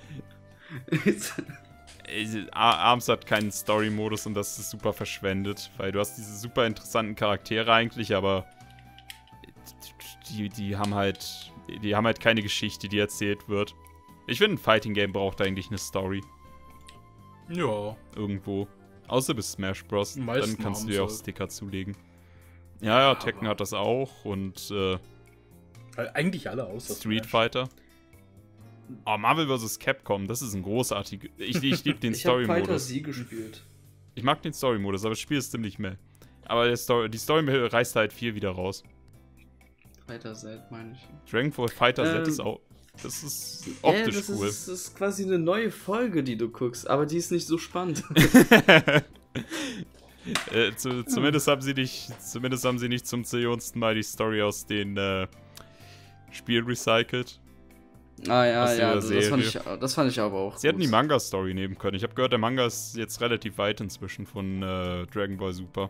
Arms hat keinen Story-Modus und das ist super verschwendet, weil du hast diese super interessanten Charaktere eigentlich, aber die haben halt keine Geschichte, die erzählt wird. Ich finde, ein Fighting-Game braucht eigentlich eine Story. Ja. Irgendwo. Außer bis Smash Bros. Die Dann meisten kannst du haben's dir auch halt. Sticker zulegen. Ja, Aber- Tekken hat das auch und Eigentlich alle außer Street Smash. Fighter. Oh, Marvel vs. Capcom, das ist ein großartiger. Ich liebe den Ich habe Fighter Story-Modus. Z gespielt. Ich mag den Story-Modus, aber das Spiel ist ziemlich meh. Aber die Story reißt halt viel wieder raus. Fighter Z, meine ich. Dragon Ball Fighter Z Ähm, ist auch. Das ist optisch das cool. das ist quasi eine neue Folge, die du guckst, aber die ist nicht so spannend. Zumindest haben sie nicht zum zillionsten Mal die Story aus den Spielen recycelt. Ah ja, Aus ja, dieser das fand ich aber auch Sie hätten die gut. Manga-Story nehmen können. Ich habe gehört, der Manga ist jetzt relativ weit inzwischen von Dragon Ball Super.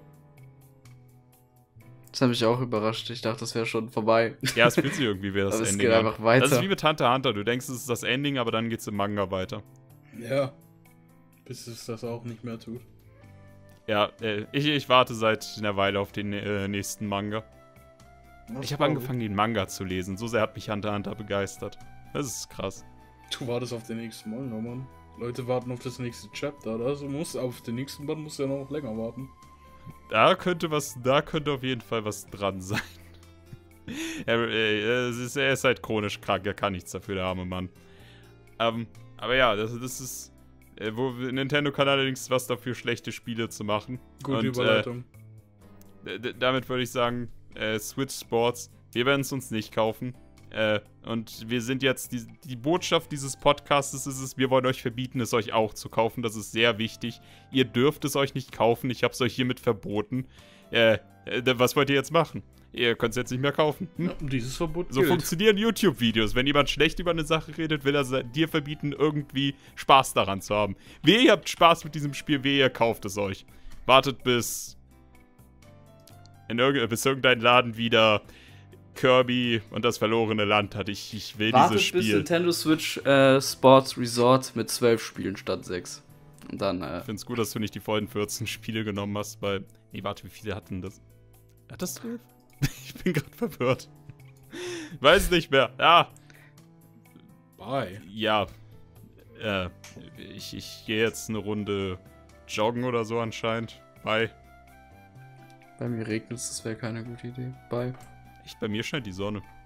Das hat mich auch überrascht. Ich dachte, das wäre schon vorbei. Ja, es fühlt sich irgendwie wie das Aber es Ending geht an. einfach weiter. Das ist wie mit Hunter x Hunter. Du denkst, es ist das Ending, aber dann geht's im Manga weiter. Ja. Bis es das auch nicht mehr tut. Ja, ich warte seit einer Weile auf den nächsten Manga. Ich habe angefangen, den Manga zu lesen. So sehr hat mich Hunter x Hunter begeistert. Das ist krass. Du wartest auf den nächsten Manga, Mann. Leute warten auf das nächste Chapter. Also auf den nächsten Band musst du ja noch länger warten. Da könnte auf jeden Fall was dran sein. Er ist halt chronisch krank, er kann nichts dafür, der arme Mann. Aber ja, das ist. Nintendo kann allerdings was dafür, schlechte Spiele zu machen. Gute Und, Überleitung. Damit würde ich sagen, Switch Sports, wir werden es uns nicht kaufen. Und wir sind jetzt, die Botschaft dieses Podcasts ist es, wir wollen euch verbieten, es euch auch zu kaufen. Das ist sehr wichtig. Ihr dürft es euch nicht kaufen. Ich habe es euch hiermit verboten. Was wollt ihr jetzt machen? Ihr könnt es jetzt nicht mehr kaufen. Ja, dieses Verbot So gilt. funktionieren YouTube-Videos. Wenn jemand schlecht über eine Sache redet, will er dir verbieten, irgendwie Spaß daran zu haben. Wehe, ihr habt Spaß mit diesem Spiel, wehe, ihr kauft es euch. Wartet bis irgendein Laden wieder Kirby und das verlorene Land hat. Ich will Wartet dieses bis Spiel. Nintendo Switch Sports Resort mit 12 Spielen statt 6. Und dann, Ich finde es gut, dass du nicht die vollen 14 Spiele genommen hast, weil... Nee, warte, wie viele hatten das? Hat das 12? Ich bin gerade verwirrt. Weiß nicht mehr. Ah, Bye. ja. Ich gehe jetzt eine Runde joggen oder so anscheinend. Bye. Bei mir regnet es, das wäre keine gute Idee. Bye. Echt, bei mir scheint die Sonne.